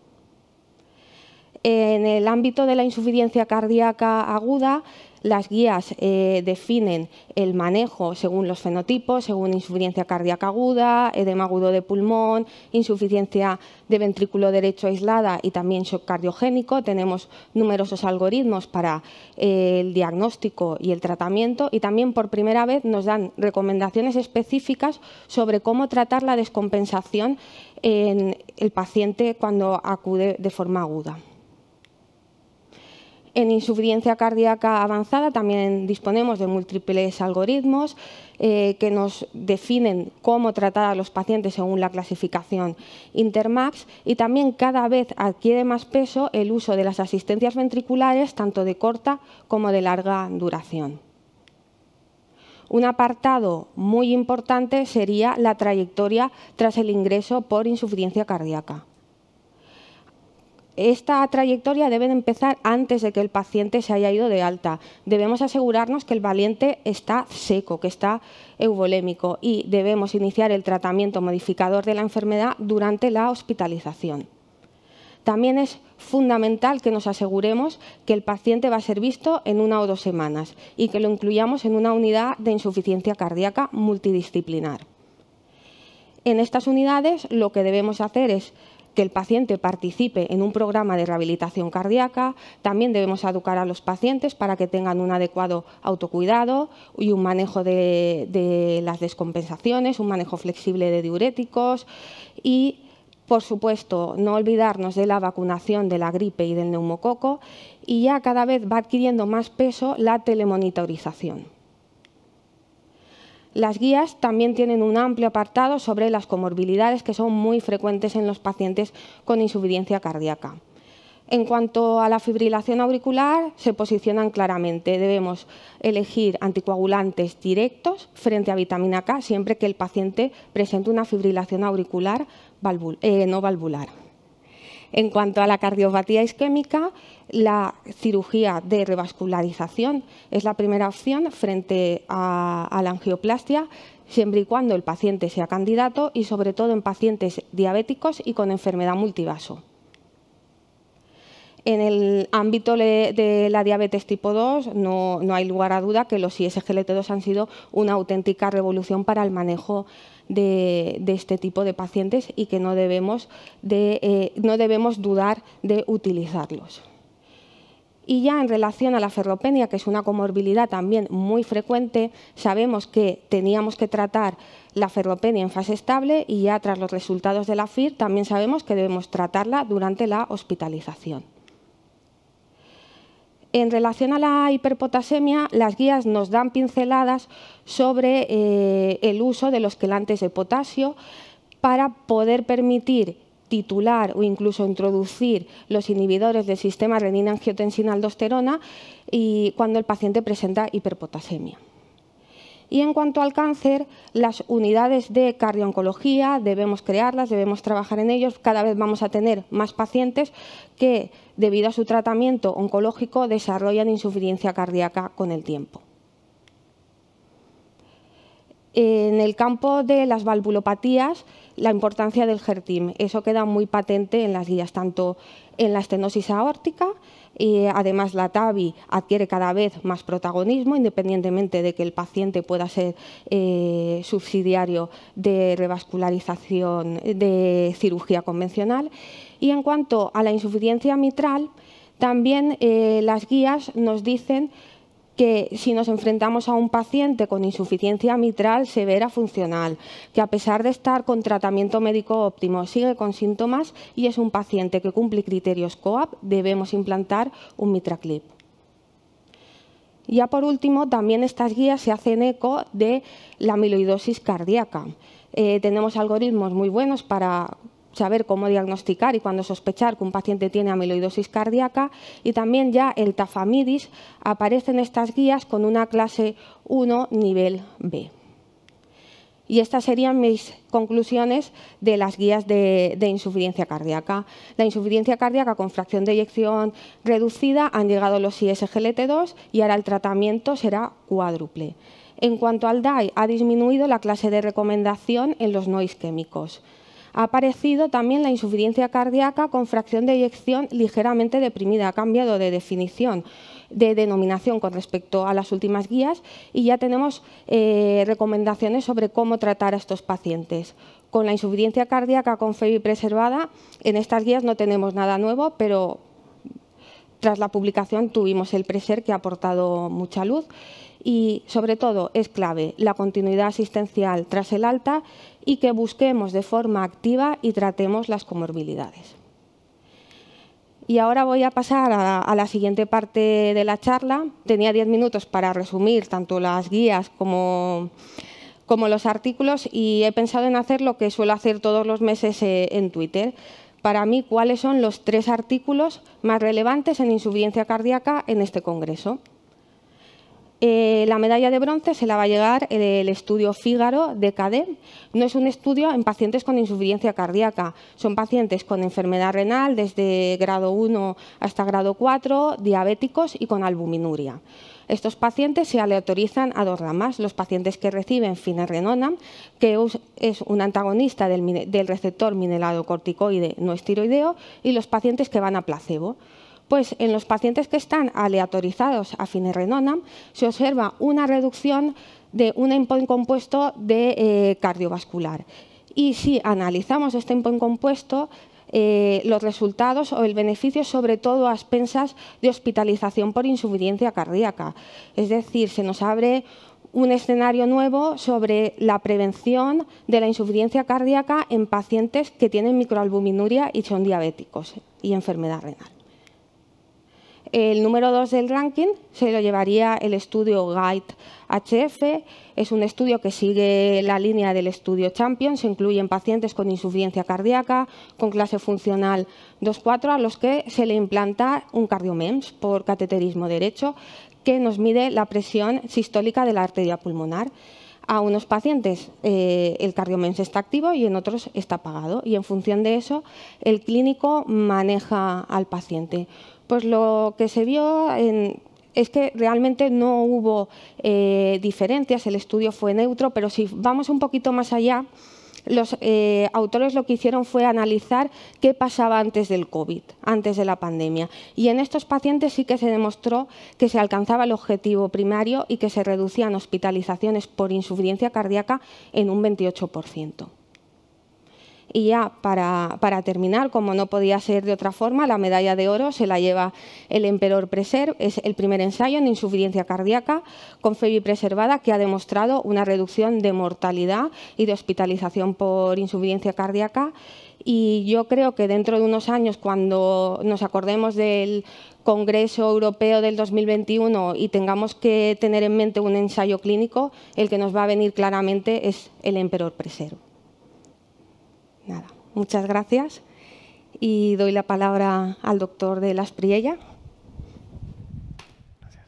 En el ámbito de la insuficiencia cardíaca aguda, las guías definen el manejo según los fenotipos, según insuficiencia cardíaca aguda, edema agudo de pulmón, insuficiencia de ventrículo derecho aislada y también shock cardiogénico. Tenemos numerosos algoritmos para el diagnóstico y el tratamiento y también por primera vez nos dan recomendaciones específicas sobre cómo tratar la descompensación en el paciente cuando acude de forma aguda. En insuficiencia cardíaca avanzada también disponemos de múltiples algoritmos que nos definen cómo tratar a los pacientes según la clasificación Intermax y también cada vez adquiere más peso el uso de las asistencias ventriculares tanto de corta como de larga duración. Un apartado muy importante sería la trayectoria tras el ingreso por insuficiencia cardíaca. Esta trayectoria debe empezar antes de que el paciente se haya ido de alta. Debemos asegurarnos que el paciente está seco, que está euvolémico y debemos iniciar el tratamiento modificador de la enfermedad durante la hospitalización. También es fundamental que nos aseguremos que el paciente va a ser visto en 1 o 2 semanas y que lo incluyamos en una unidad de insuficiencia cardíaca multidisciplinar. En estas unidades lo que debemos hacer es que el paciente participe en un programa de rehabilitación cardíaca. También debemos educar a los pacientes para que tengan un adecuado autocuidado y un manejo de las descompensaciones, un manejo flexible de diuréticos y, por supuesto, no olvidarnos de la vacunación de la gripe y del neumococo y ya cada vez va adquiriendo más peso la telemonitorización. Las guías también tienen un amplio apartado sobre las comorbilidades que son muy frecuentes en los pacientes con insuficiencia cardíaca. En cuanto a la fibrilación auricular, se posicionan claramente. Debemos elegir anticoagulantes directos frente a vitamina K siempre que el paciente presente una fibrilación auricular no valvular. En cuanto a la cardiopatía isquémica, la cirugía de revascularización es la primera opción frente a la angioplastia, siempre y cuando el paciente sea candidato y sobre todo en pacientes diabéticos y con enfermedad multivaso. En el ámbito de la diabetes tipo 2 no hay lugar a duda que los ISGLT2 han sido una auténtica revolución para el manejo de este tipo de pacientes y que no debemos dudar de utilizarlos. Y ya en relación a la ferropenia, que es una comorbilidad también muy frecuente, sabemos que teníamos que tratar la ferropenia en fase estable y ya tras los resultados de la FIR también sabemos que debemos tratarla durante la hospitalización. En relación a la hiperpotasemia, las guías nos dan pinceladas sobre el uso de los quelantes de potasio para poder permitir titular o incluso introducir los inhibidores del sistema renina-angiotensina-aldosterona y cuando el paciente presenta hiperpotasemia. Y en cuanto al cáncer, las unidades de cardiooncología debemos crearlas, debemos trabajar en ellos. Cada vez vamos a tener más pacientes que, debido a su tratamiento oncológico, desarrollan insuficiencia cardíaca con el tiempo. En el campo de las valvulopatías, la importancia del HERTIM, eso queda muy patente en las guías, tanto en la estenosis aórtica, y además la TAVI adquiere cada vez más protagonismo, independientemente de que el paciente pueda ser subsidiario de revascularización de cirugía convencional. Y en cuanto a la insuficiencia mitral, también las guías nos dicen que si nos enfrentamos a un paciente con insuficiencia mitral severa funcional, que a pesar de estar con tratamiento médico óptimo sigue con síntomas y es un paciente que cumple criterios COAP, debemos implantar un MitraClip. Ya por último, también estas guías se hacen eco de la amiloidosis cardíaca. Tenemos algoritmos muy buenos para saber cómo diagnosticar y cuándo sospechar que un paciente tiene amiloidosis cardíaca, y también ya el tafamidis aparece en estas guías con una clase 1 nivel B. Y estas serían mis conclusiones de las guías de insuficiencia cardíaca. La insuficiencia cardíaca con fracción de eyección reducida, han llegado los ISGLT2 y ahora el tratamiento será cuádruple. En cuanto al DAI, ha disminuido la clase de recomendación en los no isquémicos. Ha aparecido también la insuficiencia cardíaca con fracción de eyección ligeramente deprimida. Ha cambiado de definición, de denominación con respecto a las últimas guías y ya tenemos recomendaciones sobre cómo tratar a estos pacientes. Con la insuficiencia cardíaca con FEBI preservada, en estas guías no tenemos nada nuevo, pero tras la publicación tuvimos el PRESER que ha aportado mucha luz. Y, sobre todo, es clave la continuidad asistencial tras el alta y que busquemos de forma activa y tratemos las comorbilidades. Y ahora voy a pasar a la siguiente parte de la charla. Tenía 10 minutos para resumir tanto las guías como los artículos y he pensado en hacer lo que suelo hacer todos los meses en Twitter. Para mí, ¿cuáles son los 3 artículos más relevantes en insuficiencia cardíaca en este congreso? La medalla de bronce se la va a llegar el estudio Fígaro de CADE. No es un estudio en pacientes con insuficiencia cardíaca, son pacientes con enfermedad renal desde grado 1 hasta grado 4, diabéticos y con albuminuria. Estos pacientes se aleatorizan a 2 ramas, los pacientes que reciben finerenona, que es un antagonista del receptor mineralocorticoide no estiroideo, y los pacientes que van a placebo. Pues en los pacientes que están aleatorizados a finerenona se observa una reducción de un endpoint compuesto de cardiovascular. Y si analizamos este endpoint compuesto, los resultados o el beneficio sobre todo a expensas de hospitalización por insuficiencia cardíaca. Es decir, se nos abre un escenario nuevo sobre la prevención de la insuficiencia cardíaca en pacientes que tienen microalbuminuria y son diabéticos y enfermedad renal. El número 2 del ranking se lo llevaría el estudio GUIDE-HF. Es un estudio que sigue la línea del estudio Champion. Se incluyen pacientes con insuficiencia cardíaca, con clase funcional 2-4, a los que se le implanta un CardioMEMS por cateterismo derecho, que nos mide la presión sistólica de la arteria pulmonar. A unos pacientes el CardioMEMS está activo y en otros está apagado. Y en función de eso, el clínico maneja al paciente. Pues lo que se vio es que realmente no hubo diferencias, el estudio fue neutro, pero si vamos un poquito más allá, los autores lo que hicieron fue analizar qué pasaba antes del COVID, antes de la pandemia. Y en estos pacientes sí que se demostró que se alcanzaba el objetivo primario y que se reducían hospitalizaciones por insuficiencia cardíaca en un 28%. Y ya para terminar, como no podía ser de otra forma, la medalla de oro se la lleva el Emperor Preserve. Es el primer ensayo en insuficiencia cardíaca con FEBI preservada que ha demostrado una reducción de mortalidad y de hospitalización por insuficiencia cardíaca. Y yo creo que dentro de unos años, cuando nos acordemos del Congreso Europeo del 2021 y tengamos que tener en mente un ensayo clínico, el que nos va a venir claramente es el Emperor Preserve. Nada, muchas gracias y doy la palabra al doctor de Las Priella. Gracias.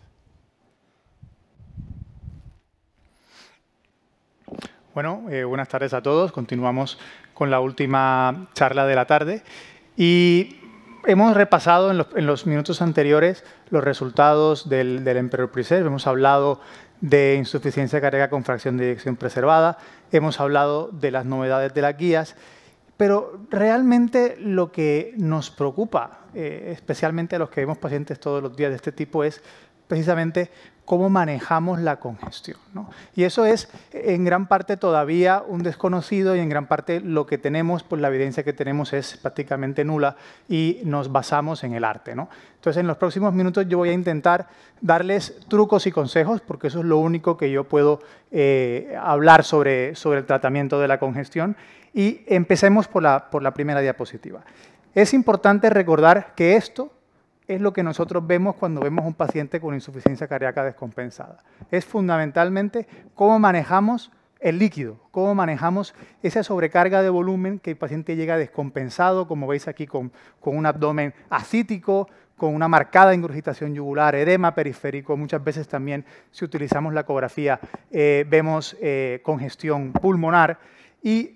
Bueno, buenas tardes a todos. Continuamos con la última charla de la tarde y hemos repasado en los minutos anteriores los resultados del Emperor Preserve. Hemos hablado de insuficiencia cardíaca con fracción de eyección preservada, hemos hablado de las novedades de las guías. Pero realmente lo que nos preocupa, especialmente a los que vemos pacientes todos los días de este tipo, es precisamente cómo manejamos la congestión, ¿no? Y eso es en gran parte todavía un desconocido y en gran parte lo que tenemos, pues la evidencia que tenemos es prácticamente nula y nos basamos en el arte, ¿no? Entonces en los próximos minutos yo voy a intentar darles trucos y consejos porque eso es lo único que yo puedo hablar sobre el tratamiento de la congestión. Y empecemos por la primera diapositiva. Es importante recordar que esto es lo que nosotros vemos cuando vemos un paciente con insuficiencia cardíaca descompensada. Es fundamentalmente cómo manejamos el líquido, cómo manejamos esa sobrecarga de volumen que el paciente llega descompensado, como veis aquí con un abdomen ascítico, con una marcada ingurgitación yugular, edema periférico. Muchas veces también, si utilizamos la ecografía, vemos congestión pulmonar. Y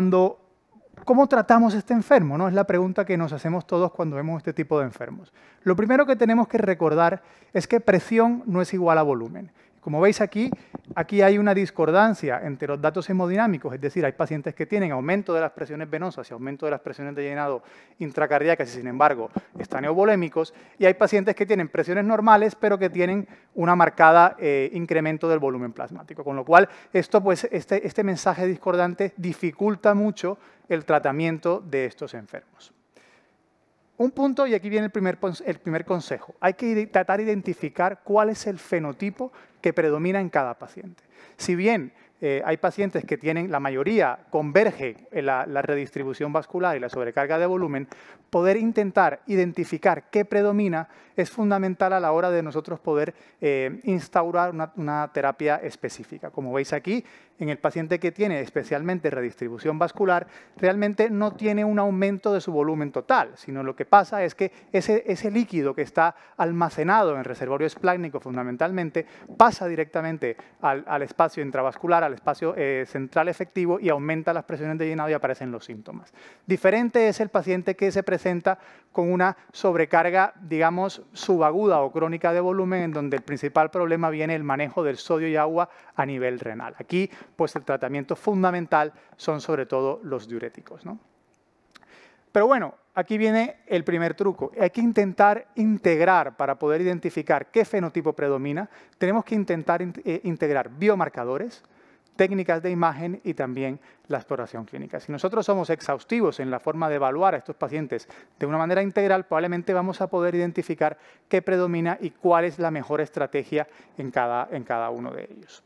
¿cómo tratamos a este enfermo? ¿No? Es la pregunta que nos hacemos todos cuando vemos este tipo de enfermos. Lo primero que tenemos que recordar es que presión no es igual a volumen. Como veis aquí hay una discordancia entre los datos hemodinámicos, es decir, hay pacientes que tienen aumento de las presiones venosas y aumento de las presiones de llenado intracardíacas y sin embargo están eubolémicos, y hay pacientes que tienen presiones normales pero que tienen una marcada incremento del volumen plasmático, con lo cual esto, pues, este mensaje discordante dificulta mucho el tratamiento de estos enfermos. Un punto, y aquí viene el primer consejo, hay que tratar de identificar cuál es el fenotipo que predomina en cada paciente. Si bien hay pacientes que tienen, la mayoría converge en la redistribución vascular y la sobrecarga de volumen, poder intentar identificar qué predomina es fundamental a la hora de nosotros poder instaurar una terapia específica. Como veis aquí, en el paciente que tiene especialmente redistribución vascular, realmente no tiene un aumento de su volumen total, sino lo que pasa es que ese líquido que está almacenado en el reservorio esplácnico fundamentalmente pasa directamente al espacio intravascular, al espacio central efectivo y aumenta las presiones de llenado y aparecen los síntomas. Diferente es el paciente que se presenta con una sobrecarga, digamos, subaguda o crónica de volumen, en donde el principal problema viene el manejo del sodio y agua a nivel renal. Aquí, pues el tratamiento fundamental son sobre todo los diuréticos, ¿no? Pero bueno, aquí viene el primer truco. Hay que intentar integrar, para poder identificar qué fenotipo predomina, tenemos que intentar integrar biomarcadores, técnicas de imagen y también la exploración clínica. Si nosotros somos exhaustivos en la forma de evaluar a estos pacientes de una manera integral, probablemente vamos a poder identificar qué predomina y cuál es la mejor estrategia en cada uno de ellos.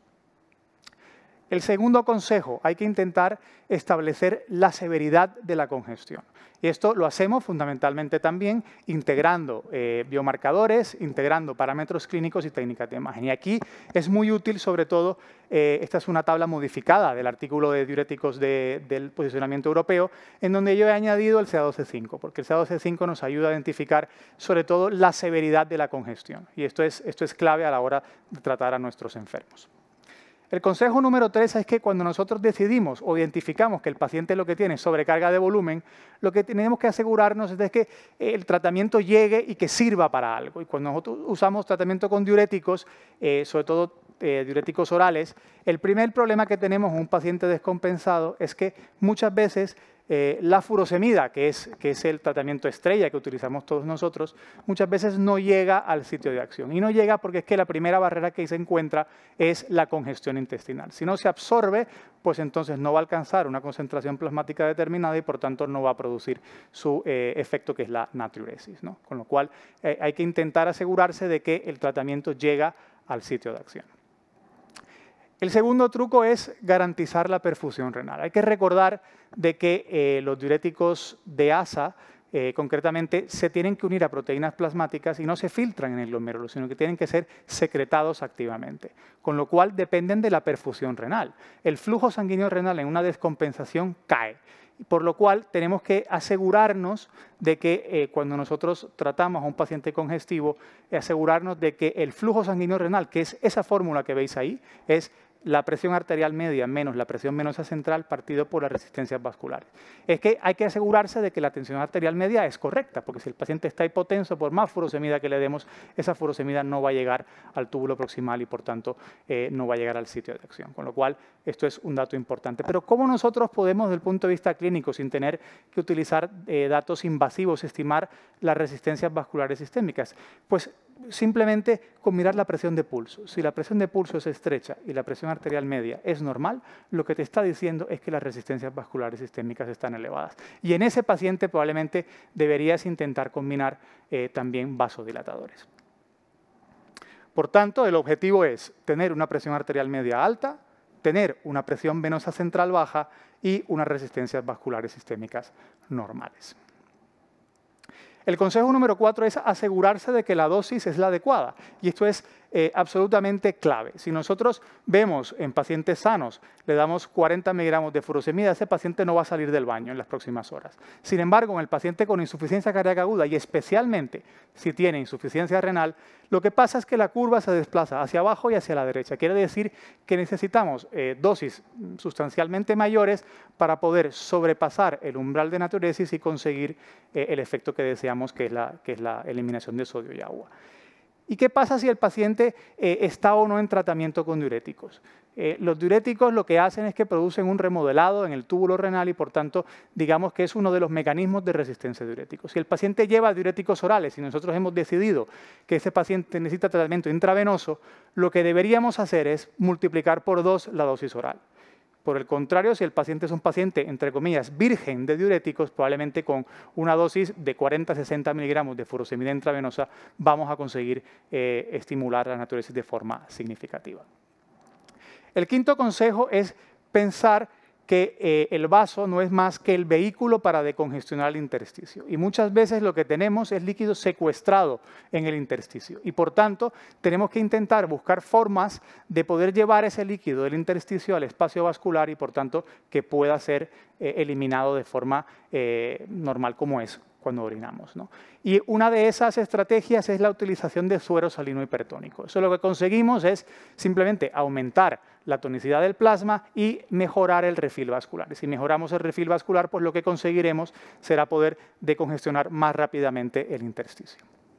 El segundo consejo, hay que intentar establecer la severidad de la congestión. Y esto lo hacemos fundamentalmente también integrando biomarcadores, integrando parámetros clínicos y técnicas de imagen. Y aquí es muy útil, sobre todo, esta es una tabla modificada del artículo de diuréticos del posicionamiento europeo, en donde yo he añadido el CA12-5, porque el CA12-5 nos ayuda a identificar, sobre todo, la severidad de la congestión. Y esto es clave a la hora de tratar a nuestros enfermos. El consejo número 3 es que cuando nosotros decidimos o identificamos que el paciente lo que tiene es sobrecarga de volumen, lo que tenemos que asegurarnos es de que el tratamiento llegue y que sirva para algo. Y cuando nosotros usamos tratamiento con diuréticos, sobre todo diuréticos orales, el primer problema que tenemos en un paciente descompensado es que muchas veces la furosemida, que es el tratamiento estrella que utilizamos todos nosotros, muchas veces no llega al sitio de acción. Y no llega porque es que la primera barrera que se encuentra es la congestión intestinal. Si no se absorbe, pues entonces no va a alcanzar una concentración plasmática determinada y por tanto no va a producir su efecto, que es la natriuresis, ¿no? Con lo cual hay que intentar asegurarse de que el tratamiento llega al sitio de acción. El segundo truco es garantizar la perfusión renal. Hay que recordar de que los diuréticos de ASA, concretamente, se tienen que unir a proteínas plasmáticas y no se filtran en el glomérulo, sino que tienen que ser secretados activamente, con lo cual dependen de la perfusión renal. El flujo sanguíneo renal en una descompensación cae, por lo cual tenemos que asegurarnos de que cuando nosotros tratamos a un paciente congestivo, asegurarnos de que el flujo sanguíneo renal, que es esa fórmula que veis ahí, es la presión arterial media menos la presión venosa central partido por las resistencias vasculares. Es que hay que asegurarse de que la tensión arterial media es correcta, porque si el paciente está hipotenso, por más furosemida que le demos, esa furosemida no va a llegar al túbulo proximal y por tanto no va a llegar al sitio de acción. Con lo cual, esto es un dato importante. Pero ¿cómo nosotros podemos, desde el punto de vista clínico, sin tener que utilizar datos invasivos, estimar las resistencias vasculares sistémicas? Pues simplemente con mirar la presión de pulso. Si la presión de pulso es estrecha y la presión arterial media es normal, lo que te está diciendo es que las resistencias vasculares sistémicas están elevadas. Y en ese paciente probablemente deberías intentar combinar también vasodilatadores. Por tanto, el objetivo es tener una presión arterial media alta, tener una presión venosa central baja y unas resistencias vasculares sistémicas normales. El consejo número 4 es asegurarse de que la dosis es la adecuada. Y esto es absolutamente clave. Si nosotros vemos en pacientes sanos, le damos 40 miligramos de furosemida, ese paciente no va a salir del baño en las próximas horas. Sin embargo, en el paciente con insuficiencia cardíaca aguda, y especialmente si tiene insuficiencia renal, lo que pasa es que la curva se desplaza hacia abajo y hacia la derecha. Quiere decir que necesitamos dosis sustancialmente mayores para poder sobrepasar el umbral de natriuresis y conseguir el efecto que deseamos, que es la eliminación de sodio y agua. ¿Y qué pasa si el paciente está o no en tratamiento con diuréticos? Los diuréticos lo que hacen es que producen un remodelado en el túbulo renal y por tanto digamos que es uno de los mecanismos de resistencia a diuréticos. Si el paciente lleva diuréticos orales y nosotros hemos decidido que ese paciente necesita tratamiento intravenoso, lo que deberíamos hacer es multiplicar por 2 la dosis oral. Por el contrario, si el paciente es un paciente, entre comillas, virgen de diuréticos, probablemente con una dosis de 40-60 miligramos de furosemida intravenosa vamos a conseguir estimular la natriuresis de forma significativa. El quinto consejo es pensar que el vaso no es más que el vehículo para decongestionar el intersticio. Y muchas veces lo que tenemos es líquido secuestrado en el intersticio. Y por tanto, tenemos que intentar buscar formas de poder llevar ese líquido del intersticio al espacio vascular y por tanto que pueda ser eliminado de forma normal como es cuando orinamos, ¿no? Y una de esas estrategias es la utilización de suero salino hipertónico. Eso lo que conseguimos es simplemente aumentar la tonicidad del plasma y mejorar el refil vascular. Y si mejoramos el refil vascular, pues lo que conseguiremos será poder decongestionar más rápidamente el intersticio.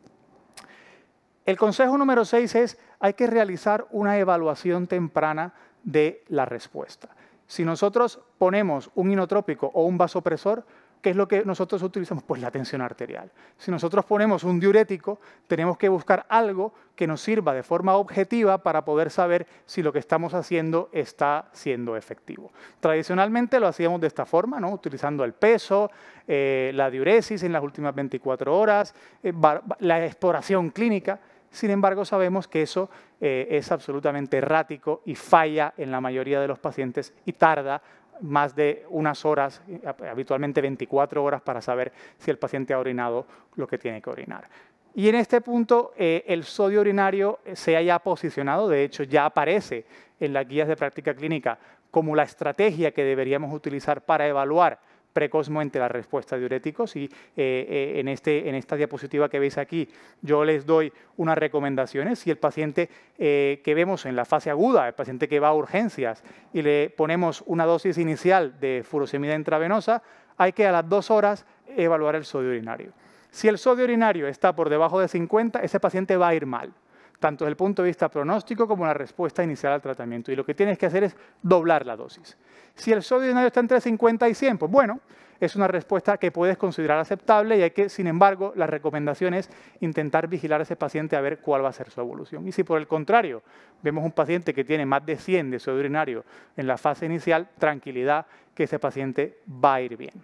El consejo número 6 es hay que realizar una evaluación temprana de la respuesta. Si nosotros ponemos un inotrópico o un vasopresor, ¿qué es lo que nosotros utilizamos? Pues la tensión arterial. Si nosotros ponemos un diurético, tenemos que buscar algo que nos sirva de forma objetiva para poder saber si lo que estamos haciendo está siendo efectivo. Tradicionalmente lo hacíamos de esta forma, ¿no? Utilizando el peso, la diuresis en las últimas 24 horas, la exploración clínica. Sin embargo, sabemos que eso es absolutamente errático y falla en la mayoría de los pacientes y tarda más de unas horas, habitualmente 24 horas, para saber si el paciente ha orinado lo que tiene que orinar. Y en este punto el sodio urinario se haya posicionado, de hecho ya aparece en las guías de práctica clínica como la estrategia que deberíamos utilizar para evaluar precozmente la respuesta a diuréticos y en esta diapositiva que veis aquí yo les doy unas recomendaciones. Si el paciente que vemos en la fase aguda, el paciente que va a urgencias y le ponemos una dosis inicial de furosemida intravenosa, hay que a las 2 horas evaluar el sodio urinario. Si el sodio urinario está por debajo de 50, ese paciente va a ir mal. tanto desde el punto de vista pronóstico como la respuesta inicial al tratamiento. Y lo que tienes que hacer es doblar la dosis. Si el sodio ordinario está entre 50 y 100, pues bueno, es una respuesta que puedes considerar aceptable y hay que, sin embargo, la recomendación es intentar vigilar a ese paciente a ver cuál va a ser su evolución. Y si por el contrario vemos un paciente que tiene más de 100 de sodio urinario en la fase inicial, tranquilidad que ese paciente va a ir bien.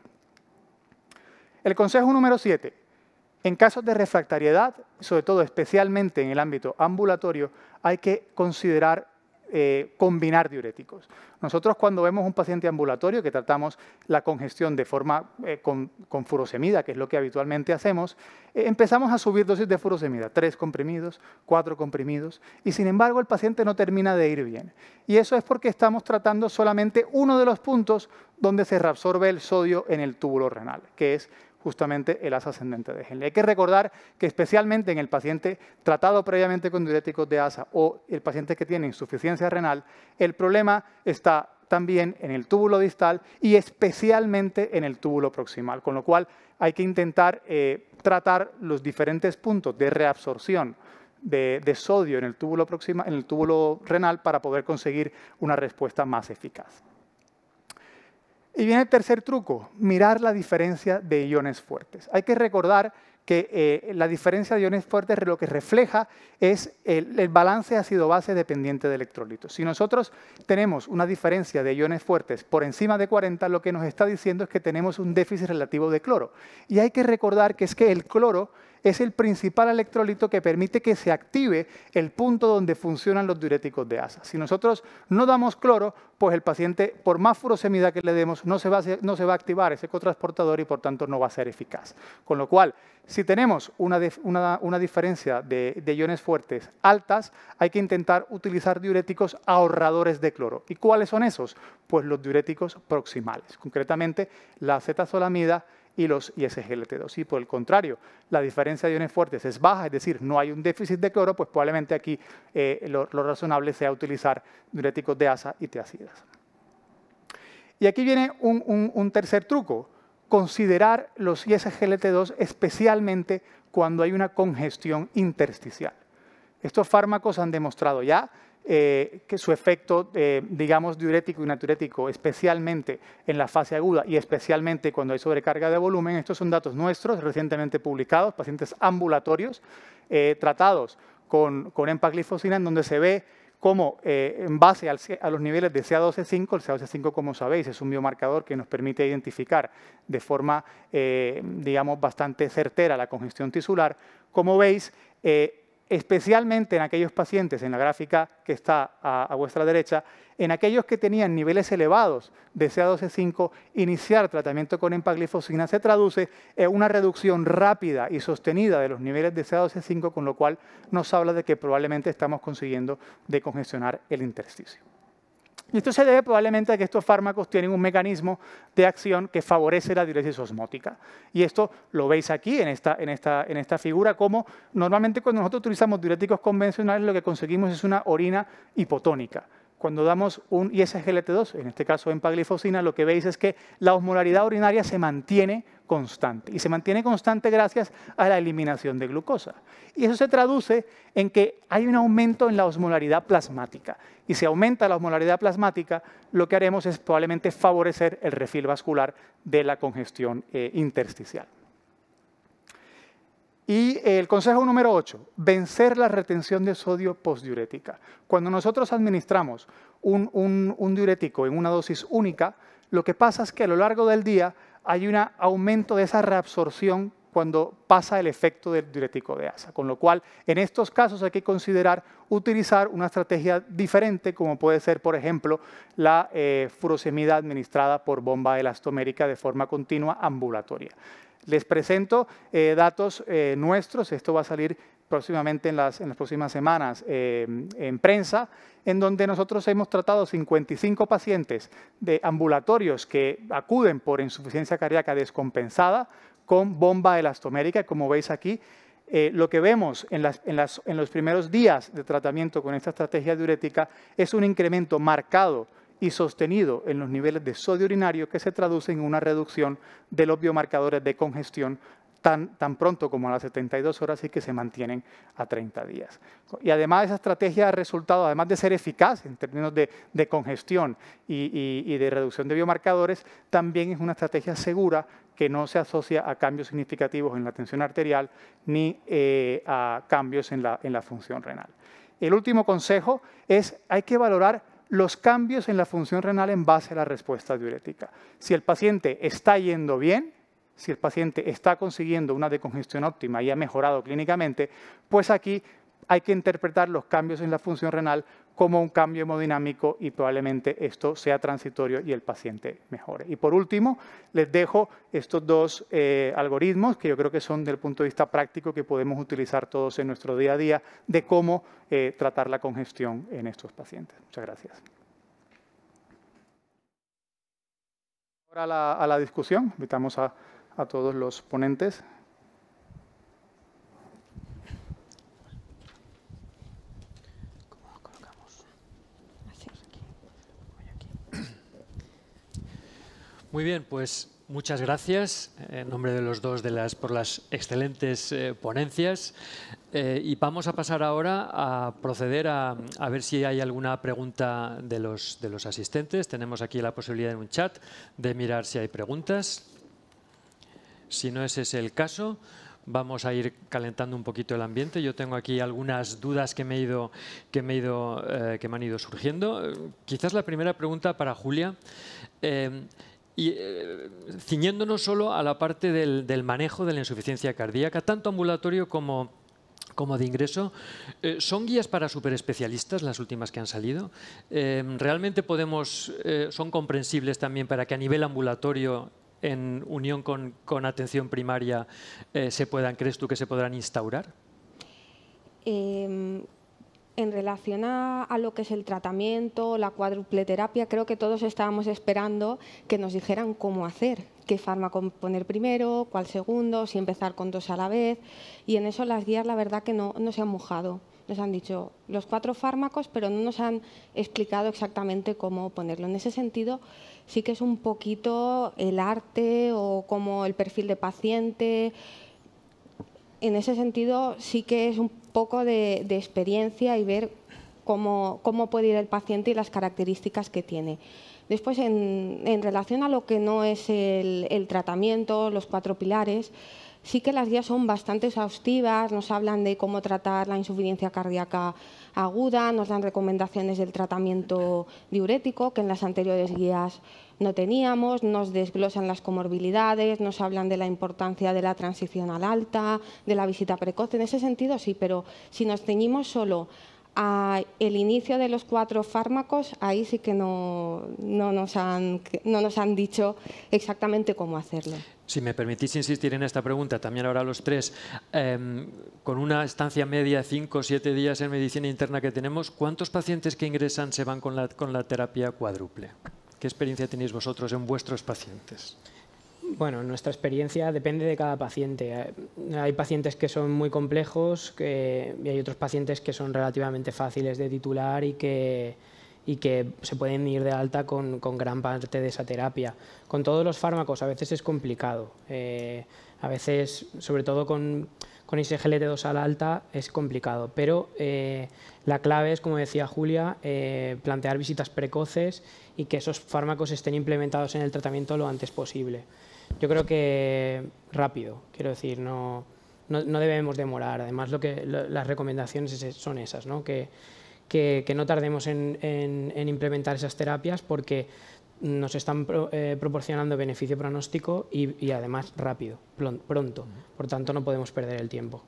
El consejo número 7. En casos de refractariedad, sobre todo especialmente en el ámbito ambulatorio, hay que considerar combinar diuréticos. Nosotros cuando vemos un paciente ambulatorio que tratamos la congestión de forma con furosemida, que es lo que habitualmente hacemos, empezamos a subir dosis de furosemida, 3 comprimidos, 4 comprimidos, y sin embargo el paciente no termina de ir bien. Y eso es porque estamos tratando solamente uno de los puntos donde se reabsorbe el sodio en el túbulo renal, que es justamente el asa ascendente de Henle. Hay que recordar que especialmente en el paciente tratado previamente con diuréticos de asa o el paciente que tiene insuficiencia renal, el problema está también en el túbulo distal y especialmente en el túbulo proximal, con lo cual hay que intentar tratar los diferentes puntos de reabsorción de sodio en el túbulo proximal, en el túbulo renal para poder conseguir una respuesta más eficaz. Y viene el tercer truco, mirar la diferencia de iones fuertes. Hay que recordar que la diferencia de iones fuertes lo que refleja es el balance ácido-base dependiente de electrolitos. Si nosotros tenemos una diferencia de iones fuertes por encima de 40, lo que nos está diciendo es que tenemos un déficit relativo de cloro. Y hay que recordar que es que el cloro es el principal electrolito que permite que se active el punto donde funcionan los diuréticos de asa. Si nosotros no damos cloro, pues el paciente, por más furosemida que le demos, no se va a activar ese cotransportador y por tanto no va a ser eficaz. Con lo cual, si tenemos una diferencia de iones fuertes altas, hay que intentar utilizar diuréticos ahorradores de cloro. ¿Y cuáles son esos? Pues los diuréticos proximales, concretamente la acetazolamida y los SGLT2. Si por el contrario la diferencia de iones fuertes es baja, es decir, no hay un déficit de cloro, pues probablemente aquí lo razonable sea utilizar diuréticos de asa y tiazidas. Y aquí viene un tercer truco, considerar los ISGLT2 especialmente cuando hay una congestión intersticial. Estos fármacos han demostrado ya que su efecto, digamos, diurético y natriurético, especialmente en la fase aguda y especialmente cuando hay sobrecarga de volumen. Estos son datos nuestros, recientemente publicados, pacientes ambulatorios, tratados con empaglifosina, en donde se ve cómo, en base a los niveles de CA12-5, el CA12-5, como sabéis, es un biomarcador que nos permite identificar de forma, digamos, bastante certera la congestión tisular. Como veis, especialmente en aquellos pacientes, en la gráfica que está a vuestra derecha, en aquellos que tenían niveles elevados de CA12-5, iniciar tratamiento con empaglifosina se traduce en una reducción rápida y sostenida de los niveles de CA12-5, con lo cual nos habla de que probablemente estamos consiguiendo decongestionar el intersticio. Y esto se debe probablemente a que estos fármacos tienen un mecanismo de acción que favorece la diuresis osmótica. Y esto lo veis aquí en esta figura, como normalmente cuando nosotros utilizamos diuréticos convencionales lo que conseguimos es una orina hipotónica. Cuando damos un ISGLT2, en este caso empaglifosina, lo que veis es que la osmolaridad urinaria se mantiene constante. Y se mantiene constante gracias a la eliminación de glucosa. Y eso se traduce en que hay un aumento en la osmolaridad plasmática. Y si aumenta la osmolaridad plasmática, lo que haremos es probablemente favorecer el refil vascular de la congestión intersticial. Y el consejo número 8, vencer la retención de sodio postdiurética. Cuando nosotros administramos un diurético en una dosis única, lo que pasa es que a lo largo del día hay un aumento de esa reabsorción cuando pasa el efecto del diurético de asa. Con lo cual, en estos casos hay que considerar utilizar una estrategia diferente, como puede ser, por ejemplo, la furosemida administrada por bomba elastomérica de forma continua ambulatoria. Les presento datos nuestros, esto va a salir próximamente en las próximas semanas en prensa, en donde nosotros hemos tratado 55 pacientes de ambulatorios que acuden por insuficiencia cardíaca descompensada con bomba elastomérica. Como veis aquí, lo que vemos en los primeros días de tratamiento con esta estrategia diurética es un incremento marcado y sostenido en los niveles de sodio urinario que se traduce en una reducción de los biomarcadores de congestión, tan pronto como a las 72 horas y que se mantienen a 30 días. Y además esa estrategia ha resultado, además de ser eficaz en términos de congestión y de reducción de biomarcadores, también es una estrategia segura que no se asocia a cambios significativos en la tensión arterial ni a cambios en la función renal. El último consejo es hay que valorar los cambios en la función renal en base a la respuesta diurética. Si el paciente está yendo bien, si el paciente está consiguiendo una decongestión óptima y ha mejorado clínicamente, pues aquí hay que interpretar los cambios en la función renal como un cambio hemodinámico y probablemente esto sea transitorio y el paciente mejore. Y por último, les dejo estos dos algoritmos que yo creo que son, desde el punto de vista práctico, que podemos utilizar todos en nuestro día a día de cómo tratar la congestión en estos pacientes. Muchas gracias. Ahora a la discusión. Invitamos a todos los ponentes. Muy bien, pues muchas gracias en nombre de los dos por las excelentes ponencias y vamos a pasar ahora a proceder a ver si hay alguna pregunta de los asistentes. Tenemos aquí la posibilidad en un chat de mirar si hay preguntas. Si no ese es el caso, vamos a ir calentando un poquito el ambiente. Yo tengo aquí algunas dudas que me han ido surgiendo. Quizás la primera pregunta para Julia. Ciñéndonos solo a la parte del manejo de la insuficiencia cardíaca, tanto ambulatorio como de ingreso, ¿son guías para superespecialistas las últimas que han salido? ¿Realmente son comprensibles también para que a nivel ambulatorio, en unión con atención primaria, crees tú que se podrán instaurar? En relación a lo que es el tratamiento, la cuádruple terapia, creo que todos estábamos esperando que nos dijeran cómo hacer, qué fármaco poner primero, cuál segundo, si empezar con 2 a la vez. Y en eso las guías, la verdad, que no se han mojado. Nos han dicho los 4 fármacos, pero no nos han explicado exactamente cómo ponerlo. En ese sentido, sí que es un poquito el arte o como el perfil de paciente. En ese sentido, sí que es un poco de experiencia y ver cómo puede ir el paciente y las características que tiene. Después, en relación a lo que no es el tratamiento, los 4 pilares, sí que las guías son bastante exhaustivas, nos hablan de cómo tratar la insuficiencia cardíaca aguda, nos dan recomendaciones del tratamiento diurético, que en las anteriores guías no teníamos, nos desglosan las comorbilidades, nos hablan de la importancia de la transición al alta, de la visita precoz. En ese sentido sí, pero si nos ceñimos solo a el inicio de los 4 fármacos, ahí sí que no nos han dicho exactamente cómo hacerlo. Si me permitís insistir en esta pregunta, también ahora los 3, con una estancia media de 5 o 7 días en medicina interna que tenemos, ¿cuántos pacientes que ingresan se van con la terapia cuádruple? ¿Qué experiencia tenéis vosotros en vuestros pacientes? Bueno, nuestra experiencia depende de cada paciente. Hay pacientes que son muy complejos y hay otros pacientes que son relativamente fáciles de titular y que se pueden ir de alta con gran parte de esa terapia. Con todos los fármacos a veces es complicado. A veces, sobre todo con SGLT2 al alta, es complicado. Pero la clave es, como decía Julia, plantear visitas precoces y que esos fármacos estén implementados en el tratamiento lo antes posible. Yo creo que rápido, quiero decir, no debemos demorar. Además, las recomendaciones son esas, ¿no? Que no tardemos en implementar esas terapias porque nos están proporcionando beneficio pronóstico y además rápido, pronto. Por tanto, no podemos perder el tiempo.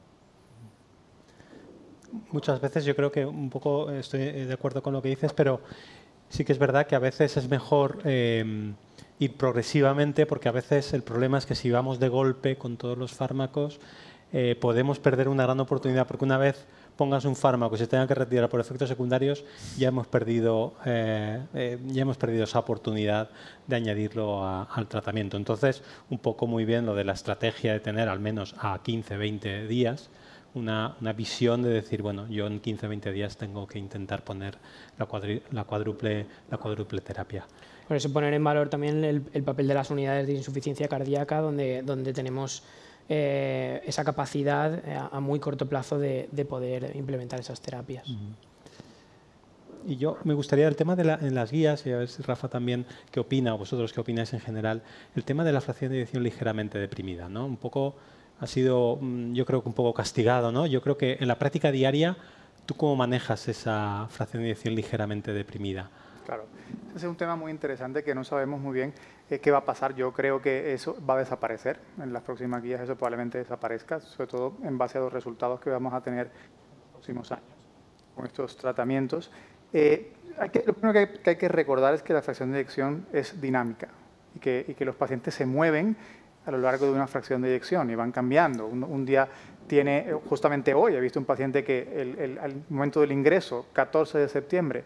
Muchas veces yo creo que un poco estoy de acuerdo con lo que dices, pero sí que es verdad que a veces es mejor ir progresivamente, porque a veces el problema es que si vamos de golpe con todos los fármacos podemos perder una gran oportunidad, porque una vez pongas un fármaco y se tenga que retirar por efectos secundarios, ya hemos perdido esa oportunidad de añadirlo al tratamiento. Entonces, un poco muy bien lo de la estrategia de tener al menos a 15, 20 días una visión de decir, bueno, yo en 15, 20 días tengo que intentar poner la cuádruple terapia. Por eso poner en valor también el papel de las unidades de insuficiencia cardíaca, donde tenemos esa capacidad a muy corto plazo de poder implementar esas terapias. Y yo me gustaría el tema en las guías, y a ver si Rafa también qué opina, o vosotros qué opináis en general, el tema de la fracción de eyección ligeramente deprimida, ¿no? Un poco ha sido, yo creo que un poco castigado, ¿no? Yo creo que en la práctica diaria, ¿tú cómo manejas esa fracción de eyección ligeramente deprimida? Claro, ese es un tema muy interesante que no sabemos muy bien qué va a pasar. Yo creo que eso va a desaparecer en las próximas guías, eso probablemente desaparezca, sobre todo en base a los resultados que vamos a tener en los próximos años con estos tratamientos. Lo primero que hay que recordar es que la fracción de eyección es dinámica y que los pacientes se mueven a lo largo de una fracción de eyección y van cambiando. Un día tiene, justamente hoy he visto un paciente que al momento del ingreso, 14 de septiembre,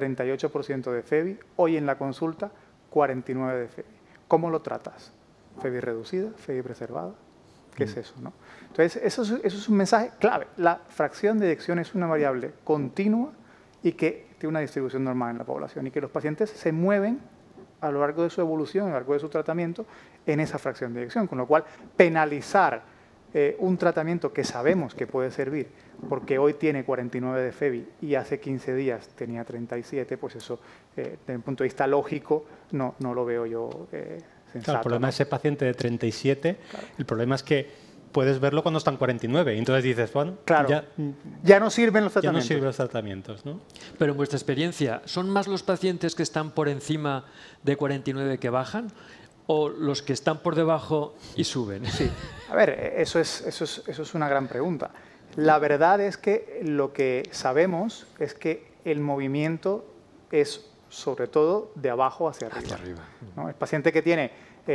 38% de FEBI, hoy en la consulta, 49% de FEBI. ¿Cómo lo tratas? ¿FEBI reducida? ¿FEBI preservada? ¿Qué es eso, no? Entonces, eso es un mensaje clave. La fracción de eyección es una variable continua y que tiene una distribución normal en la población y que los pacientes se mueven a lo largo de su evolución, a lo largo de su tratamiento, en esa fracción de eyección, con lo cual penalizar un tratamiento que sabemos que puede servir, porque hoy tiene 49 de FEBI y hace 15 días tenía 37, pues eso, desde un punto de vista lógico, no lo veo yo sensato. Claro, el problema ¿no? de ese paciente de 37, claro. El problema es que puedes verlo cuando están 49 y entonces dices, bueno, claro, ya no sirven los tratamientos. Ya no sirven los tratamientos, ¿no? Pero en vuestra experiencia, ¿son más los pacientes que están por encima de 49 que bajan o los que están por debajo y suben? Sí, a ver, eso es una gran pregunta. La verdad es que lo que sabemos es que el movimiento es sobre todo de abajo hacia arriba. ¿No? El paciente que tiene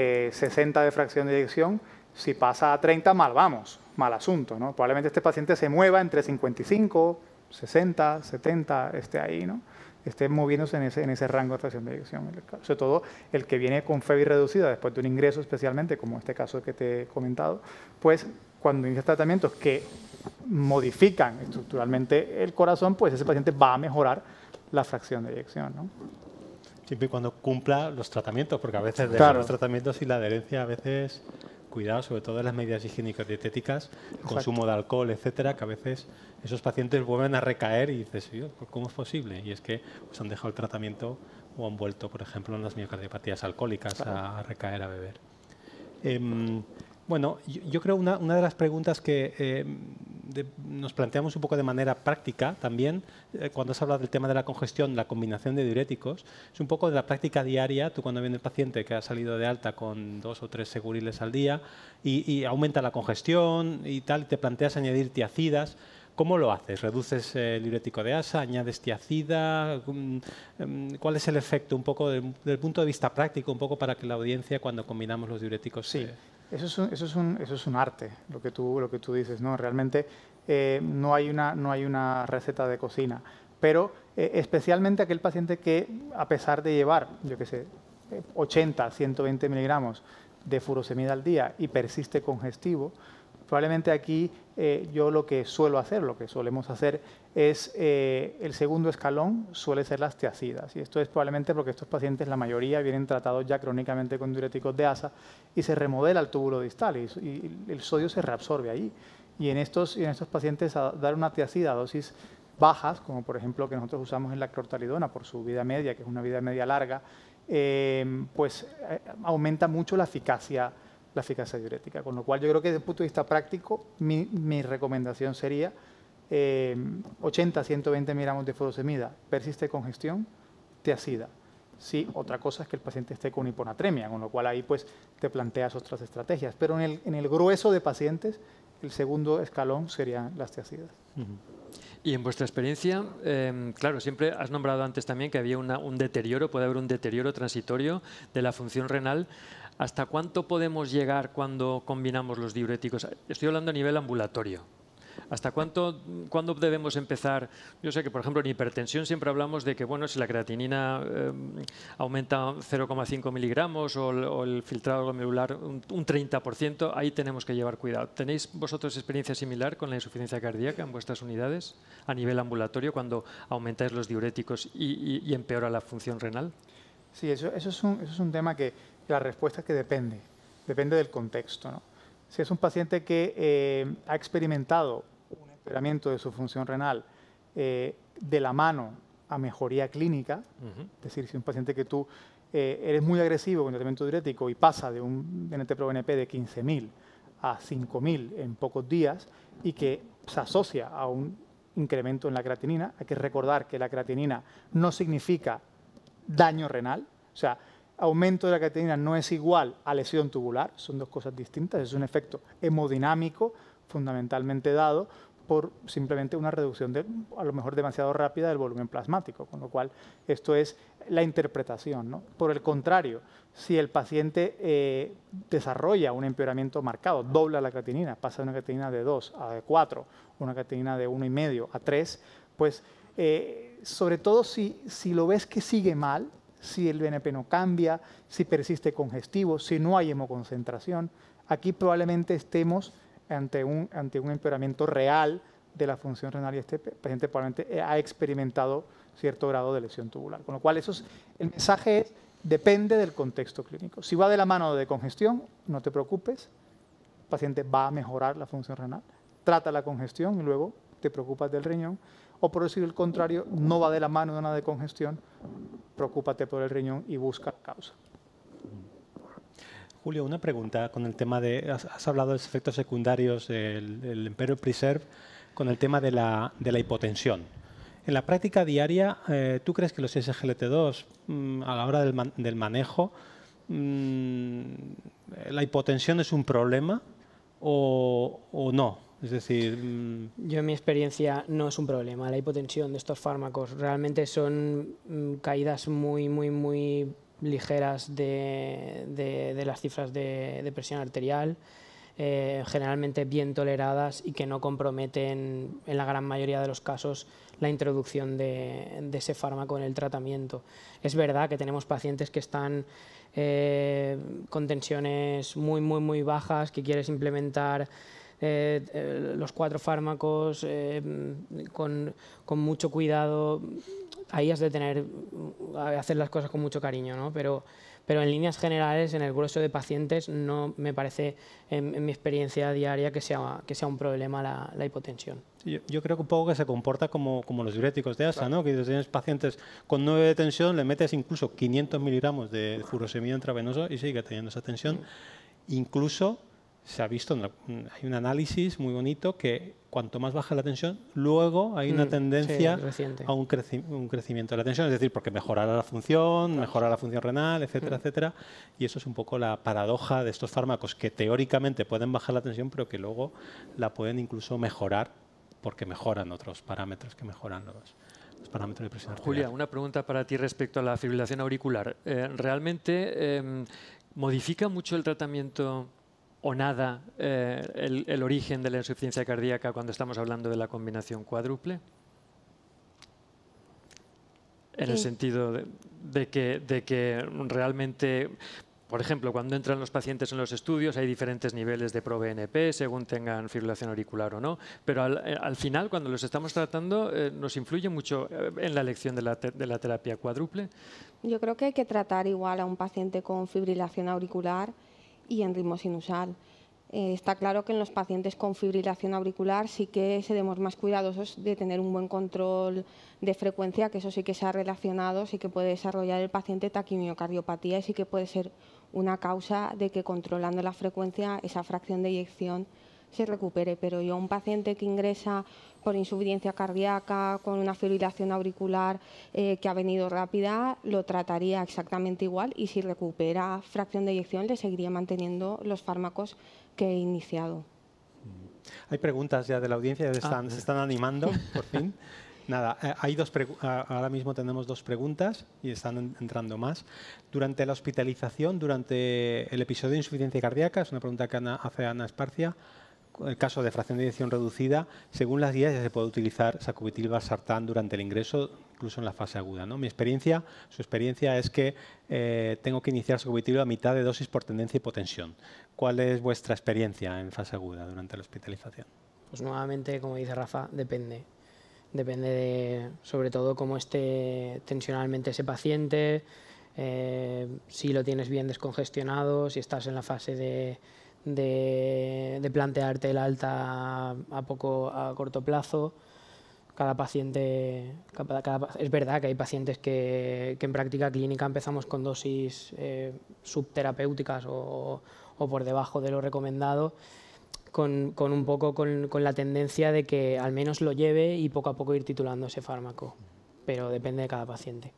60 de fracción de eyección, si pasa a 30, mal vamos, mal asunto, ¿no? Probablemente este paciente se mueva entre 55, 60, 70, esté ahí, ¿no? Esté moviéndose en ese rango de fracción de eyección. Sobre todo el que viene con FEBI reducida después de un ingreso especialmente, como este caso que te he comentado, pues cuando inicia tratamientos que modifican estructuralmente el corazón, pues ese paciente va a mejorar la fracción de eyección, ¿no? Siempre y cuando cumpla los tratamientos, porque a veces claro, los tratamientos y la adherencia a veces... Cuidado, sobre todo en las medidas higiénico-dietéticas, el consumo de alcohol, etcétera, que a veces esos pacientes vuelven a recaer y dices, ¿cómo es posible? Y es que pues, han dejado el tratamiento o han vuelto, por ejemplo, en las miocardiopatías alcohólicas a recaer, a beber. Bueno, yo creo una de las preguntas que nos planteamos un poco de manera práctica también, cuando se habla del tema de la congestión, la combinación de diuréticos, es un poco de la práctica diaria. Tú cuando viene el paciente que ha salido de alta con 2 o 3 seguriles al día y aumenta la congestión y tal, te planteas añadir tiacidas. ¿Cómo lo haces? ¿Reduces el diurético de asa? ¿Añades tiacida? ¿Cuál es el efecto un poco desde el punto de vista práctico, un poco para que la audiencia cuando combinamos los diuréticos... Sí. Eso es un arte, lo que tú dices, ¿no? Realmente no hay una receta de cocina, pero especialmente aquel paciente que, a pesar de llevar, yo qué sé, 80, 120 miligramos de furosemida al día y persiste congestivo, probablemente aquí yo lo que solemos hacer es el segundo escalón suele ser las tiacidas. Y esto es probablemente porque estos pacientes, la mayoría, vienen tratados ya crónicamente con diuréticos de asa y se remodela el túbulo distal y el sodio se reabsorbe ahí. Y en estos pacientes dar una tiacida a dosis bajas, como por ejemplo que nosotros usamos en la clortalidona por su vida media, que es una vida media larga, pues aumenta mucho la eficacia diurética. Con lo cual yo creo que desde el punto de vista práctico mi recomendación sería 80 a 120 miligramos de furosemida, persiste congestión, tiacida. Sí, otra cosa es que el paciente esté con hiponatremia, con lo cual ahí pues te planteas otras estrategias. Pero en el grueso de pacientes, el segundo escalón serían las tiacidas. Y en vuestra experiencia, claro, siempre has nombrado antes también que había un deterioro, puede haber un deterioro transitorio de la función renal. ¿Hasta cuánto podemos llegar cuando combinamos los diuréticos? Estoy hablando a nivel ambulatorio. ¿Hasta cuándo debemos empezar? Yo sé que, por ejemplo, en hipertensión siempre hablamos de que, bueno, si la creatinina aumenta 0,5 miligramos o el filtrado glomerular un 30%, ahí tenemos que llevar cuidado. ¿Tenéis vosotros experiencia similar con la insuficiencia cardíaca en vuestras unidades a nivel ambulatorio cuando aumentáis los diuréticos y empeora la función renal? Sí, eso es un tema que la respuesta es que depende del contexto, ¿no? Si es un paciente que ha experimentado un empeoramiento de su función renal de la mano a mejoría clínica, es decir, si un paciente que tú eres muy agresivo con tratamiento diurético y pasa de un NT-proBNP de 15.000 a 5.000 en pocos días y que se asocia a un incremento en la creatinina, hay que recordar que la creatinina no significa daño renal, o sea, aumento de la creatinina no es igual a lesión tubular, son dos cosas distintas, es un efecto hemodinámico fundamentalmente dado por simplemente una reducción, a lo mejor demasiado rápida, del volumen plasmático, con lo cual esto es la interpretación, ¿no? Por el contrario, si el paciente desarrolla un empeoramiento marcado, dobla la creatinina, pasa de una creatinina de 2 a 4, una creatinina de 1,5 a 3, pues sobre todo si lo ves que sigue mal, si el BNP no cambia, si persiste congestivo, si no hay hemoconcentración, aquí probablemente estemos ante un empeoramiento real de la función renal y este paciente probablemente ha experimentado cierto grado de lesión tubular. Con lo cual, el mensaje es, depende del contexto clínico. Si va de la mano de congestión, no te preocupes, el paciente va a mejorar la función renal, trata la congestión y luego te preocupas del riñón, o por decir el contrario, no va de la mano de una decongestión, preocúpate por el riñón y busca la causa. Julio, una pregunta con el tema de, has hablado de los efectos secundarios del Imperial Preserve con el tema de la hipotensión. En la práctica diaria, ¿tú crees que los SGLT2 a la hora del manejo, la hipotensión es un problema o no? Es decir, yo en mi experiencia no es un problema la hipotensión de estos fármacos. Realmente son caídas muy ligeras de las cifras de presión arterial, generalmente bien toleradas y que no comprometen en la gran mayoría de los casos la introducción de ese fármaco en el tratamiento. Es verdad que tenemos pacientes que están con tensiones muy bajas, que quieres implementar los 4 fármacos con mucho cuidado. Ahí has de hacer las cosas con mucho cariño, ¿no? Pero en líneas generales, en el grueso de pacientes, no me parece, en mi experiencia diaria, que sea un problema la hipotensión. Yo creo que un poco que se comporta como los diuréticos de ASA, ¿no? Que si tienes pacientes con 9 de tensión, le metes incluso 500 miligramos de furosemida intravenoso y sigue teniendo esa tensión. Incluso se ha visto, hay un análisis muy bonito que cuanto más baja la tensión, luego hay una tendencia a un crecimiento de la tensión, es decir, porque mejorará la función, mejorará la función renal, etcétera, etcétera. Y eso es un poco la paradoja de estos fármacos que teóricamente pueden bajar la tensión, pero que luego la pueden incluso mejorar porque mejoran otros parámetros que mejoran los parámetros de presión arterial. Julia, una pregunta para ti respecto a la fibrilación auricular. ¿Realmente modifica mucho el tratamiento o nada el origen de la insuficiencia cardíaca cuando estamos hablando de la combinación cuádruple? En el sentido de que realmente, por ejemplo, cuando entran los pacientes en los estudios hay diferentes niveles de ProBNP según tengan fibrilación auricular o no, pero al final, cuando los estamos tratando, ¿nos influye mucho en la elección de la terapia cuádruple? Yo creo que hay que tratar igual a un paciente con fibrilación auricular y en ritmo sinusal. Está claro que en los pacientes con fibrilación auricular sí que seremos más cuidadosos de tener un buen control de frecuencia, que eso sí que se ha relacionado, sí que puede desarrollar el paciente taquimiocardiopatía y sí que puede ser una causa de que controlando la frecuencia esa fracción de eyección se recupere. Pero yo a un paciente que ingresa por insuficiencia cardíaca, con una fibrilación auricular que ha venido rápida, lo trataría exactamente igual y si recupera fracción de eyección le seguiría manteniendo los fármacos que he iniciado. Hay preguntas ya de la audiencia, se están animando, por fin. Nada, ahora mismo tenemos 2 preguntas y están entrando más. Durante la hospitalización, durante el episodio de insuficiencia cardíaca, es una pregunta que hace Ana Esparcia, el caso de fracción de eyección reducida, según las guías ya se puede utilizar sacubitril/valsartán durante el ingreso, incluso en la fase aguda, ¿no? Su experiencia es que tengo que iniciar sacubitril a mitad de dosis por tendencia a hipotensión. ¿Cuál es vuestra experiencia en fase aguda durante la hospitalización? Pues nuevamente, como dice Rafa, depende. Depende de, sobre todo, cómo esté tensionalmente ese paciente, si lo tienes bien descongestionado, si estás en la fase de plantearte el alta a corto plazo. Cada paciente, es verdad que hay pacientes que en práctica clínica empezamos con dosis subterapéuticas o por debajo de lo recomendado, con un poco con la tendencia de que al menos lo lleve y poco a poco ir titulando ese fármaco, pero depende de cada paciente.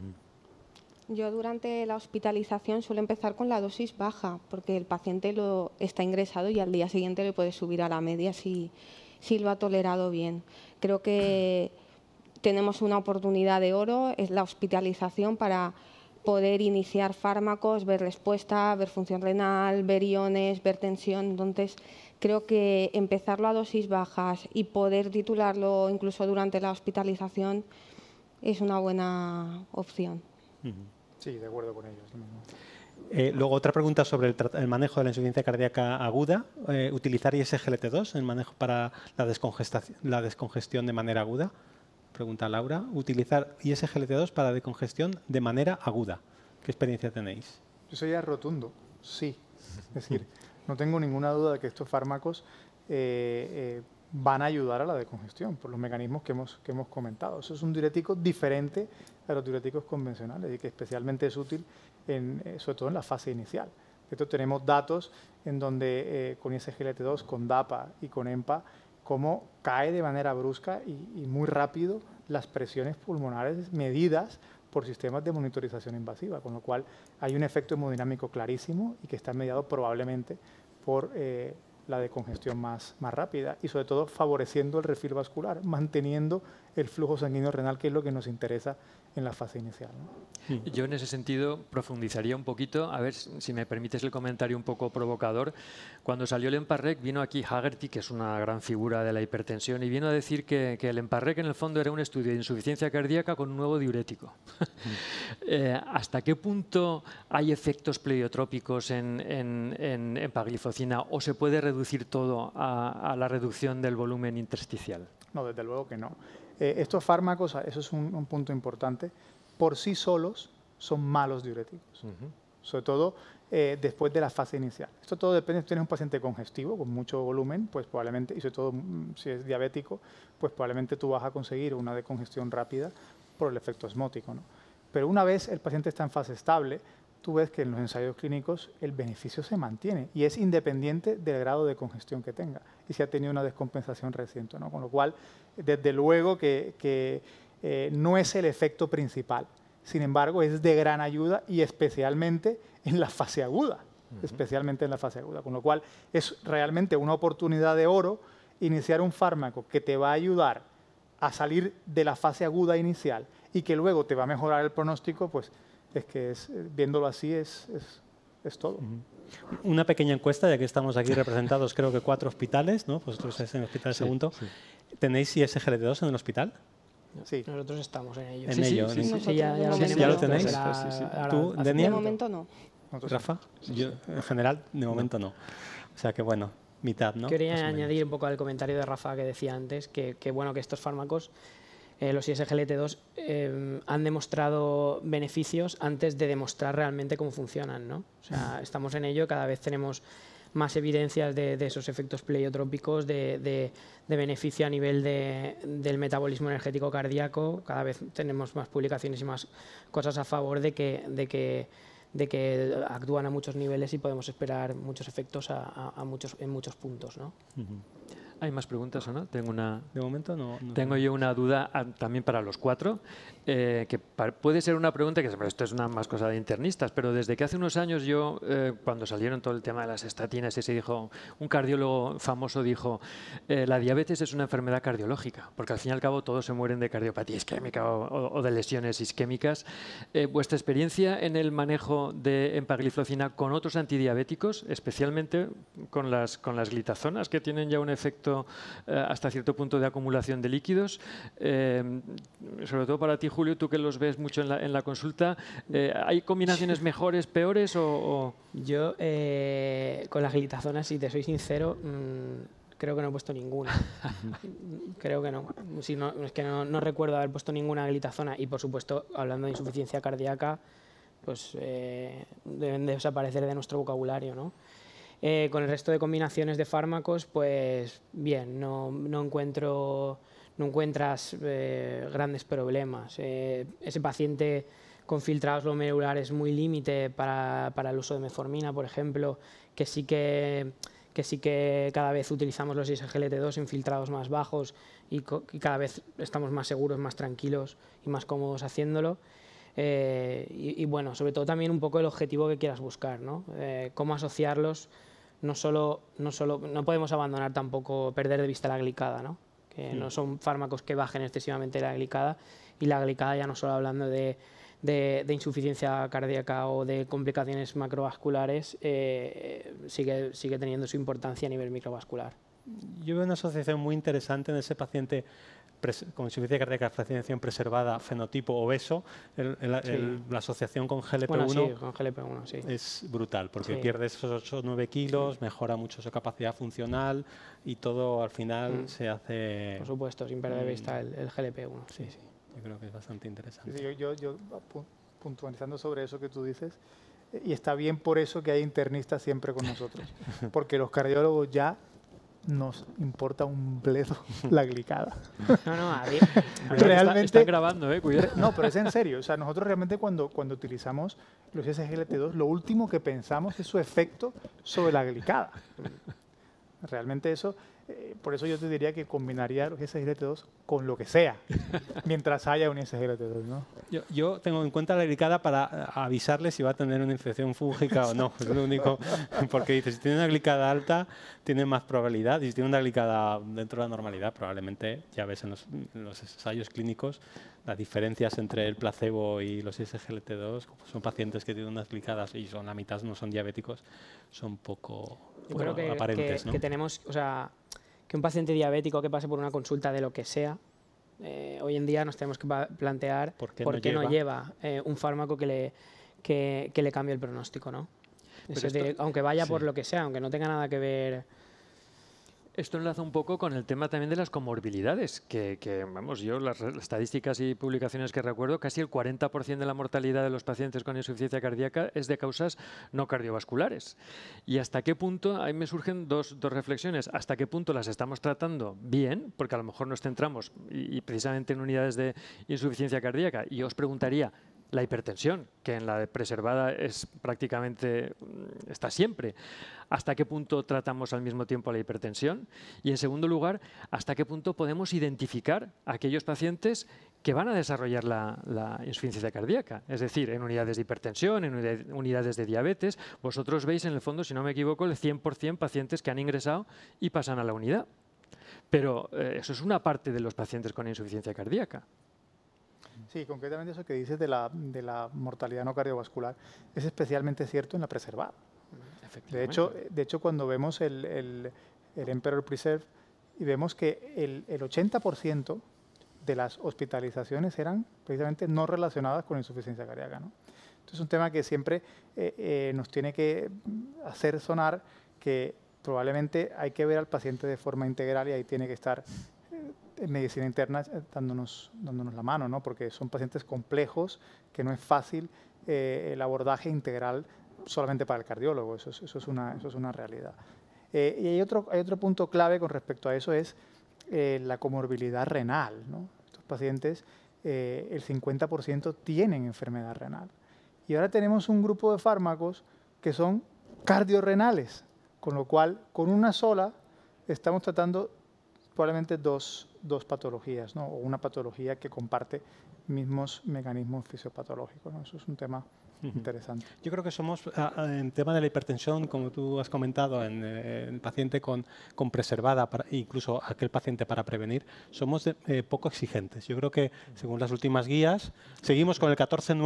Yo durante la hospitalización suelo empezar con la dosis baja, porque el paciente está ingresado y al día siguiente le puede subir a la media si lo ha tolerado bien. Creo que tenemos una oportunidad de oro, es la hospitalización, para poder iniciar fármacos, ver respuesta, ver función renal, ver iones, ver tensión. Entonces, creo que empezarlo a dosis bajas y poder titularlo incluso durante la hospitalización es una buena opción. Sí, de acuerdo con ellos. Luego, otra pregunta sobre el manejo de la insuficiencia cardíaca aguda. ¿Utilizar ISGLT2 en manejo para la descongestión de manera aguda? Pregunta Laura. ¿Utilizar ISGLT2 para decongestión de manera aguda? ¿Qué experiencia tenéis? Yo sería rotundo, sí. Es decir, no tengo ninguna duda de que estos fármacos van a ayudar a la decongestión por los mecanismos que hemos comentado. Eso es un diurético diferente a los diuréticos convencionales y que especialmente es útil sobre todo en la fase inicial. De hecho, tenemos datos en donde con ISGLT2, con DAPA y con EMPA, cómo cae de manera brusca y muy rápido las presiones pulmonares medidas por sistemas de monitorización invasiva, con lo cual hay un efecto hemodinámico clarísimo y que está mediado probablemente por la decongestión más rápida y sobre todo favoreciendo el refil vascular, manteniendo el flujo sanguíneo renal, que es lo que nos interesa en la fase inicial, ¿no? Yo en ese sentido profundizaría un poquito, a ver si me permites el comentario un poco provocador. Cuando salió el Emparrec vino aquí Haggerty, que es una gran figura de la hipertensión, y vino a decir que el Emparrec en el fondo era un estudio de insuficiencia cardíaca con un nuevo diurético. ¿Hasta qué punto hay efectos pleiotrópicos en empagliflozina o se puede reducir todo a la reducción del volumen intersticial? No, desde luego que no. Estos fármacos, eso es un punto importante, por sí solos son malos diuréticos, sobre todo después de la fase inicial. Esto todo depende, si tienes un paciente congestivo con mucho volumen, pues probablemente, y sobre todo si es diabético, pues probablemente tú vas a conseguir una decongestión rápida por el efecto osmótico, ¿no? Pero una vez el paciente está en fase estable, tú ves que en los ensayos clínicos el beneficio se mantiene y es independiente del grado de congestión que tenga y si ha tenido una descompensación reciente, ¿no? Con lo cual, desde luego que no es el efecto principal. Sin embargo, es de gran ayuda y especialmente en la fase aguda. Especialmente en la fase aguda. Con lo cual, es realmente una oportunidad de oro iniciar un fármaco que te va a ayudar a salir de la fase aguda inicial y que luego te va a mejorar el pronóstico, pues es que viéndolo así es todo. Una pequeña encuesta, ya que estamos aquí representados creo que 4 hospitales, ¿no? Vosotros estáis en el Hospital Sagunto. Sí. ¿Tenéis ISGLT2 en el hospital? Sí. Nosotros estamos en ello. ¿Ya lo tenéis? ¿Tú, Denia? De momento no. ¿Rafa? Yo, en general, de momento no. O sea que bueno, mitad, ¿no? Quería añadir un poco al comentario de Rafa que decía antes, que bueno, que estos fármacos, los ISGLT2, han demostrado beneficios antes de demostrar realmente cómo funcionan, ¿no? O sea, estamos en ello, cada vez tenemos más evidencias de esos efectos pleiotrópicos, de beneficio a nivel del metabolismo energético cardíaco. Cada vez tenemos más publicaciones y más cosas a favor de que actúan a muchos niveles y podemos esperar muchos efectos en muchos puntos, ¿no? ¿Hay más preguntas o no? De momento no. Tengo yo una duda también para los 4, que puede ser una pregunta que esto es más cosa de internistas, pero desde que hace unos años yo, cuando salieron todo el tema de las estatinas, un cardiólogo famoso dijo, la diabetes es una enfermedad cardiológica, porque al fin y al cabo todos se mueren de cardiopatía isquémica o de lesiones isquémicas. ¿Vuestra experiencia en el manejo de empagliflozina con otros antidiabéticos, especialmente con las glitazonas, que tienen ya un efecto hasta cierto punto de acumulación de líquidos, sobre todo para ti, Julio, tú que los ves mucho en la consulta, ¿hay combinaciones mejores, peores o...? Yo con las glitazonas, si te soy sincero, creo que no he puesto ninguna. Creo que no. Si no, es que no recuerdo haber puesto ninguna glitazona y, por supuesto, hablando de insuficiencia cardíaca, pues deben desaparecer de nuestro vocabulario, ¿no? Con el resto de combinaciones de fármacos, pues bien, no encuentras grandes problemas. Ese paciente con filtrados glomerulares muy límite para el uso de metformina, por ejemplo, que sí que cada vez utilizamos los SGLT2 en filtrados más bajos y cada vez estamos más seguros, más tranquilos y más cómodos haciéndolo. Y bueno, sobre todo también un poco el objetivo que quieras buscar, ¿no? Cómo asociarlos. No podemos abandonar tampoco, perder de vista la glicada, ¿no? Que no son fármacos que bajen excesivamente la glicada, y la glicada, ya no solo hablando de insuficiencia cardíaca o de complicaciones macrovasculares, sigue teniendo su importancia a nivel microvascular. Yo veo una asociación muy interesante en ese paciente con insuficiencia cardíaca, fraccionación preservada, fenotipo obeso. La asociación con GLP-1, bueno, sí, con GLP-1 sí, es brutal, porque pierde esos 8 o 9 kilos, mejora mucho su capacidad funcional y todo al final se hace... Por supuesto, sin perder de vista el GLP-1. Sí, sí, yo creo que es bastante interesante. Sí, yo puntualizando sobre eso que tú dices, y está bien por eso que hay internistas siempre con nosotros, porque los cardiólogos ya nos importa un bledo la glicada. Realmente están grabando, cuidado. No, pero es en serio. O sea, nosotros realmente cuando utilizamos los SGLT2, lo último que pensamos es su efecto sobre la glicada. Realmente eso, por eso yo te diría que combinaría los SGLT2 con lo que sea, mientras haya un SGLT2, ¿no? Yo tengo en cuenta la glicada para avisarle si va a tener una infección fúngica o no. Es lo único, porque dice, si tiene una glicada alta, tiene más probabilidad, y si tiene una glicada dentro de la normalidad, probablemente, ya ves en los ensayos clínicos, las diferencias entre el placebo y los SGLT2, son pacientes que tienen unas glicadas y son la mitad, no son diabéticos, son poco aparentes, ¿no? Que tenemos, o sea, que un paciente diabético que pase por una consulta de lo que sea, hoy en día nos tenemos que plantear por qué no lleva un fármaco que le cambie el pronóstico, ¿no? Aunque vaya por lo que sea, aunque no tenga nada que ver. Esto enlaza un poco con el tema también de las comorbilidades, que vamos, yo las estadísticas y publicaciones que recuerdo, casi el 40% de la mortalidad de los pacientes con insuficiencia cardíaca es de causas no cardiovasculares. Y hasta qué punto, ahí me surgen dos reflexiones, hasta qué punto las estamos tratando bien, porque a lo mejor nos centramos y precisamente en unidades de insuficiencia cardíaca, y yo os preguntaría, la hipertensión, que en la preservada es prácticamente, está siempre. ¿Hasta qué punto tratamos al mismo tiempo la hipertensión? Y en segundo lugar, ¿hasta qué punto podemos identificar a aquellos pacientes que van a desarrollar la insuficiencia cardíaca? Es decir, en unidades de hipertensión, en unidades de diabetes. Vosotros veis en el fondo, si no me equivoco, el 100% pacientes que han ingresado y pasan a la unidad. Pero eso es una parte de los pacientes con insuficiencia cardíaca. Sí, concretamente eso que dices de la mortalidad no cardiovascular es especialmente cierto en la preservada. De hecho, cuando vemos el Emperor Preserve y vemos que el 80% de las hospitalizaciones eran precisamente no relacionadas con insuficiencia cardíaca, ¿no? Entonces es un tema que siempre nos tiene que hacer sonar que probablemente hay que ver al paciente de forma integral, y ahí tiene que estar en medicina interna dándonos la mano, ¿no? Porque son pacientes complejos que no es fácil el abordaje integral solamente para el cardiólogo. Eso es una realidad. Y hay otro punto clave con respecto a eso, es la comorbilidad renal, ¿no? Estos pacientes, el 50% tienen enfermedad renal. Y ahora tenemos un grupo de fármacos que son cardiorrenales, con lo cual, con una sola, estamos tratando probablemente dos patologías, ¿no? O una patología que comparte mismos mecanismos fisiopatológicos, ¿no? Eso es un tema interesante. Yo creo que somos, en tema de la hipertensión, como tú has comentado, en el paciente con preservada, incluso aquel paciente para prevenir, somos poco exigentes. Yo creo que, según las últimas guías, seguimos con el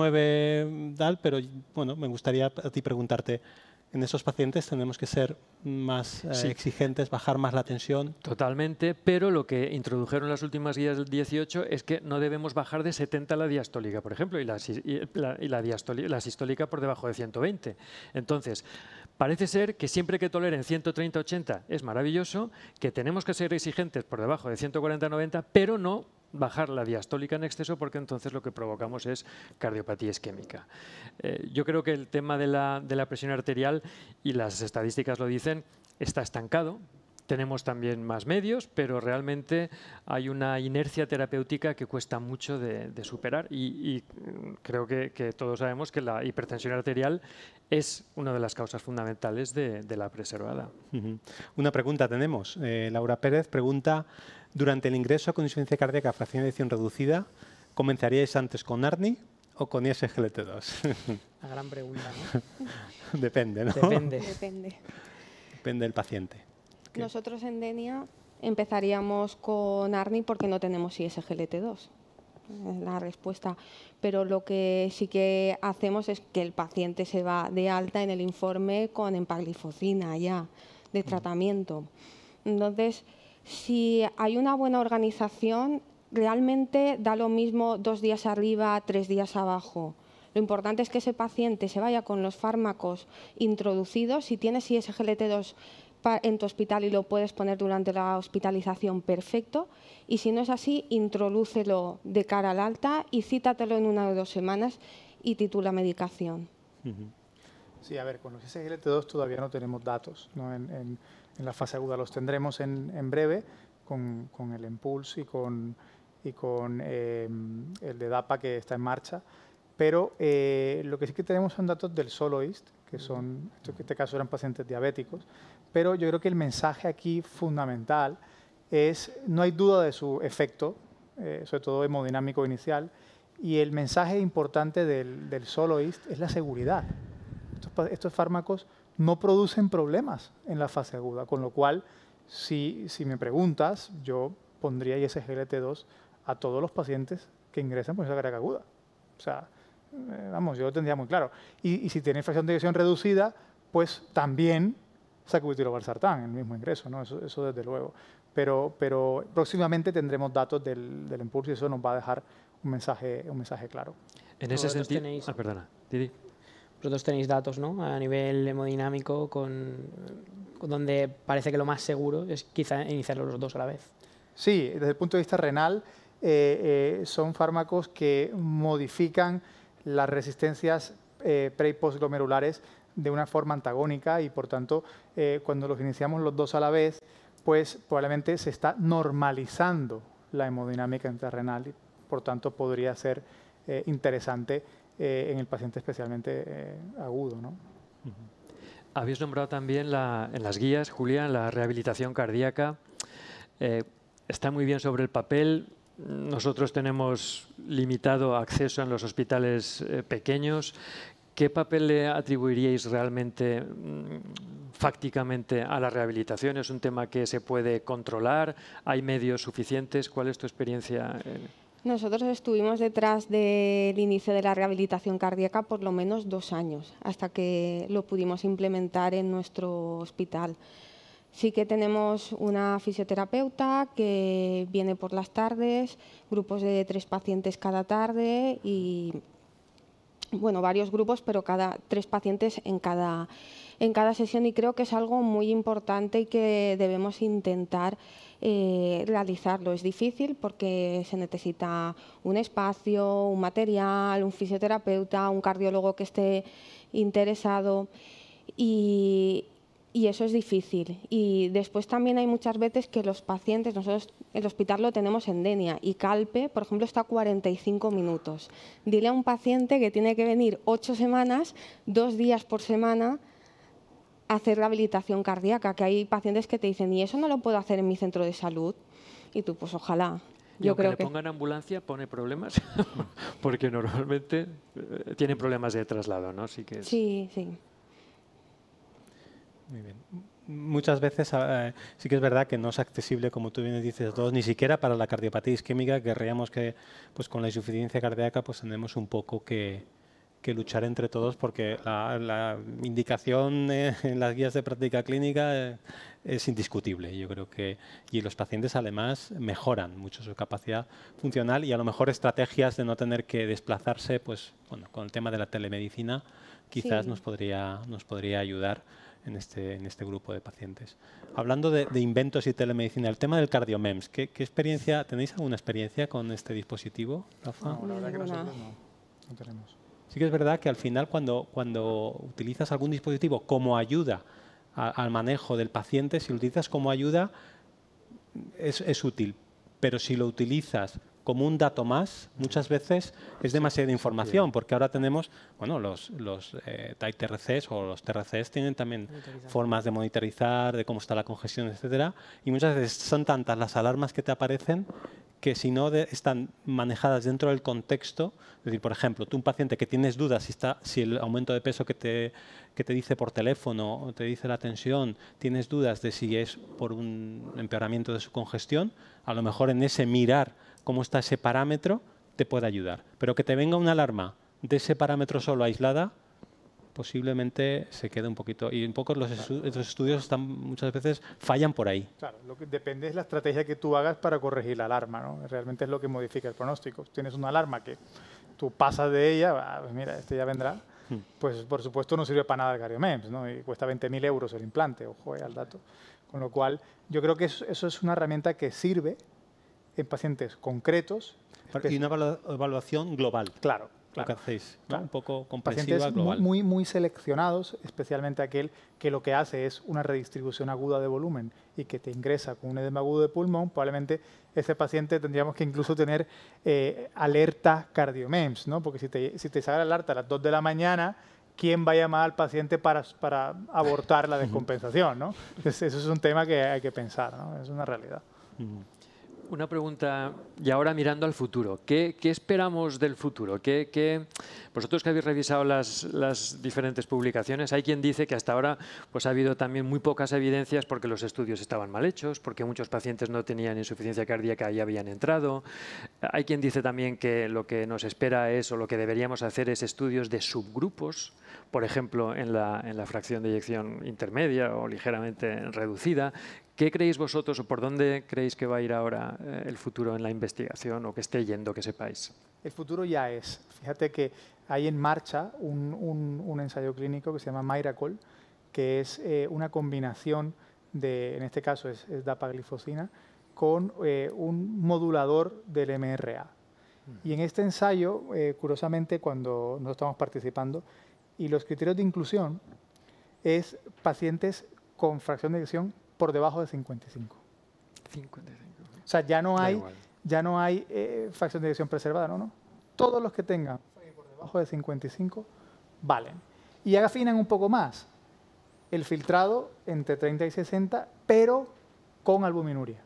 14-9 pero bueno, me gustaría a ti preguntarte, en esos pacientes tenemos que ser más exigentes, bajar más la tensión. Totalmente, pero lo que introdujeron las últimas guías del 18 es que no debemos bajar de 70 la diastólica, por ejemplo, y la sistólica por debajo de 120. Entonces, parece ser que siempre que toleren 130-80 es maravilloso, que tenemos que ser exigentes por debajo de 140-90, pero no bajar la diastólica en exceso, porque entonces lo que provocamos es cardiopatía isquémica. Yo creo que el tema de la presión arterial, y las estadísticas lo dicen, está estancado. Tenemos también más medios, pero realmente hay una inercia terapéutica que cuesta mucho de superar y creo que todos sabemos que la hipertensión arterial es una de las causas fundamentales de la preservada. Una pregunta tenemos. Laura Pérez pregunta, durante el ingreso con insuficiencia cardíaca a fracción de eyección reducida, ¿comenzaríais antes con ARNI o con ISGLT2? La gran pregunta, ¿no? Depende, ¿no? Depende. Depende del paciente. Nosotros en Denia empezaríamos con ARNI porque no tenemos ISGLT2, la respuesta. Pero lo que sí que hacemos es que el paciente se va de alta en el informe con empagliflozina ya de tratamiento. Entonces, si hay una buena organización, realmente da lo mismo 2 días arriba, 3 días abajo. Lo importante es que ese paciente se vaya con los fármacos introducidos. Si tienes ISGLT2 en tu hospital y lo puedes poner durante la hospitalización, perfecto. Y si no es así, introdúcelo de cara al alta y cítatelo en 1 o 2 semanas y titula medicación. Sí, a ver, con los ISGLT2 todavía no tenemos datos, ¿no? En la fase aguda los tendremos en breve con el Impulse y con el de DAPA que está en marcha. Pero lo que sí que tenemos son datos del SOLOIST, que son, en este caso eran pacientes diabéticos, pero yo creo que el mensaje aquí fundamental es, no hay duda de su efecto, sobre todo hemodinámico inicial, y el mensaje importante del SOLOIST es la seguridad. Estos fármacos no producen problemas en la fase aguda, con lo cual, si me preguntas, yo pondría ISGLT2 a todos los pacientes que ingresan por esa cardíaca aguda. O sea, vamos, yo lo tendría muy claro. Y si tiene fracción de eyección reducida, pues también sacubitril/valsartán, el mismo ingreso, ¿no? Eso desde luego. Pero próximamente tendremos datos del Impulse y eso nos va a dejar un mensaje claro. En ese sentido... perdona, Didi. Vosotros tenéis datos, ¿no? A nivel hemodinámico, donde parece que lo más seguro es quizá iniciar los 2 a la vez. Sí, desde el punto de vista renal, son fármacos que modifican las resistencias pre- y postglomerulares de una forma antagónica y, por tanto, cuando los iniciamos los 2 a la vez, pues probablemente se está normalizando la hemodinámica intrarrenal y, por tanto, podría ser interesante en el paciente especialmente agudo, ¿no? Habéis nombrado también en las guías, Julián, la rehabilitación cardíaca. Está muy bien sobre el papel. Nosotros tenemos limitado acceso en los hospitales pequeños. ¿Qué papel le atribuiríais realmente, fácticamente, a la rehabilitación? ¿Es un tema que se puede controlar? ¿Hay medios suficientes? ¿Cuál es tu experiencia? Nosotros estuvimos detrás del inicio de la rehabilitación cardíaca por lo menos 2 años, hasta que lo pudimos implementar en nuestro hospital. Sí que tenemos una fisioterapeuta que viene por las tardes, grupos de 3 pacientes cada tarde y, bueno, varios grupos, pero 3 pacientes en cada sesión, y creo que es algo muy importante y que debemos intentar realizarlo. Es difícil porque se necesita un espacio, un material, un fisioterapeuta, un cardiólogo que esté interesado y eso es difícil. Y después también hay muchas veces que los pacientes, nosotros el hospital lo tenemos en Denia y Calpe, por ejemplo, está a 45 minutos. Dile a un paciente que tiene que venir 8 semanas, 2 días por semana, a hacer rehabilitación cardíaca, que hay pacientes que te dicen, ¿y eso no lo puedo hacer en mi centro de salud? Y tú, pues ojalá. Yo creo que le pongan ambulancia pone problemas, porque normalmente tienen problemas de traslado, ¿no? Sí, que es... Sí, sí. Muy bien. Muchas veces sí que es verdad que no es accesible, como tú bien dices, todos, ni siquiera para la cardiopatía isquémica. Querríamos que, pues, con la insuficiencia cardíaca, pues tenemos un poco que luchar entre todos, porque la indicación en las guías de práctica clínica es indiscutible. Yo creo que y los pacientes además mejoran mucho su capacidad funcional y a lo mejor estrategias de no tener que desplazarse, pues bueno, con el tema de la telemedicina quizás Sí. nos podría ayudar en este grupo de pacientes. Hablando de inventos y telemedicina, el tema del CardioMEMS, ¿qué experiencia, tenéis alguna experiencia con este dispositivo, Rafa? No, la verdad que Ninguna. nosotros no tenemos. Sí que es verdad que al final cuando utilizas algún dispositivo como ayuda al manejo del paciente, si lo utilizas como ayuda es útil, pero si lo utilizas como un dato más, muchas veces es demasiada información, porque ahora tenemos, bueno, los TRCs o los TRCs tienen también formas de monitorizar, de cómo está la congestión, etcétera, y muchas veces son tantas las alarmas que te aparecen que si no están manejadas dentro del contexto, es decir, por ejemplo, tú un paciente que tienes dudas si el aumento de peso que te dice por teléfono o te dice la tensión, tienes dudas de si es por un empeoramiento de su congestión, a lo mejor en ese mirar cómo está ese parámetro te puede ayudar. Pero que te venga una alarma de ese parámetro solo aislada, posiblemente se quede un poquito. Y un poco los estudios muchas veces fallan por ahí. Claro, lo que depende es la estrategia que tú hagas para corregir la alarma, ¿no? Realmente es lo que modifica el pronóstico. Tienes una alarma que tú pasas de ella, pues mira, este ya vendrá, pues por supuesto no sirve para nada el CardioMEMS, ¿no? Y cuesta 20.000 euros el implante, ojo al dato. Con lo cual, yo creo que eso es una herramienta que sirve en pacientes concretos. Y una evaluación global. Claro. Lo que hacéis, ¿no? Claro. Un poco comprensiva, Pacientes global. muy seleccionados, especialmente aquel que lo que hace es una redistribución aguda de volumen y que te ingresa con un edema agudo de pulmón, probablemente ese paciente tendríamos que incluso tener alerta CardioMEMS, ¿no? Porque si te sale la alerta a las 2 de la mañana, ¿quién va a llamar al paciente para abortar la descompensación, ¿no? Entonces, eso es un tema que hay que pensar, ¿no? Es una realidad. Una pregunta, y ahora mirando al futuro, ¿qué esperamos del futuro? Vosotros que habéis revisado las diferentes publicaciones, hay quien dice que hasta ahora pues, ha habido también muy pocas evidencias porque los estudios estaban mal hechos, porque muchos pacientes no tenían insuficiencia cardíaca y habían entrado. Hay quien dice también que lo que nos espera es, o lo que deberíamos hacer es estudios de subgrupos, por ejemplo, en la fracción de eyección intermedia o ligeramente reducida. ¿Qué creéis vosotros o por dónde creéis que va a ir ahora el futuro en la investigación o que esté yendo, que sepáis? El futuro ya es. Fíjate que hay en marcha un ensayo clínico que se llama Miracle, que es una combinación en este caso es dapaglifosina, con un modulador del MRA. Y en este ensayo, curiosamente, cuando no estamos participando, y los criterios de inclusión es pacientes con fracción de eyección por debajo de 55. 55. O sea, ya no hay fracción de eyección preservada, ¿no? Todos los que tengan por debajo de 55 valen. Y afinan un poco más el filtrado entre 30 y 60, pero con albuminuria.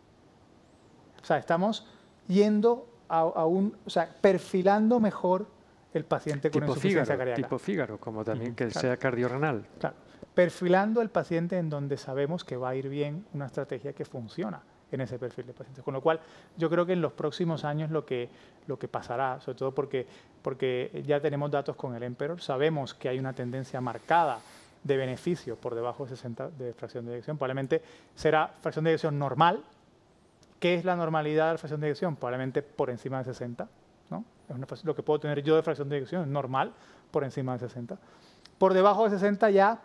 O sea, estamos yendo o sea, perfilando mejor el paciente con insuficiencia cardíaca. Tipo Fígaro, como también que sea cardiorrenal. Claro. Perfilando el paciente en donde sabemos que va a ir bien una estrategia que funciona en ese perfil de pacientes. Con lo cual, yo creo que en los próximos años lo que pasará, sobre todo porque ya tenemos datos con el Emperor, sabemos que hay una tendencia marcada de beneficio por debajo de 60 de fracción de eyección. Probablemente será fracción de eyección normal. ¿Qué es la normalidad de la fracción de eyección? Probablemente por encima de 60. ¿no? Lo que puedo tener yo de fracción de eyección es normal por encima de 60. Por debajo de 60 ya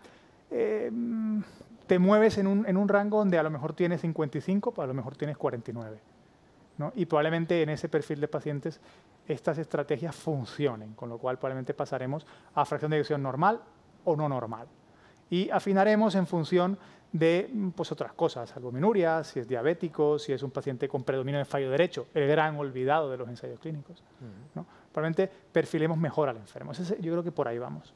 te mueves en un rango donde a lo mejor tienes 55, pero a lo mejor tienes 49. ¿no? Y probablemente en ese perfil de pacientes estas estrategias funcionen, con lo cual probablemente pasaremos a fracción de eyección normal o no normal. Y afinaremos en función de pues, otras cosas, albuminuria, si es diabético, si es un paciente con predominio de fallo derecho, el gran olvidado de los ensayos clínicos. ¿no? Probablemente perfilemos mejor al enfermo. Yo creo que por ahí vamos.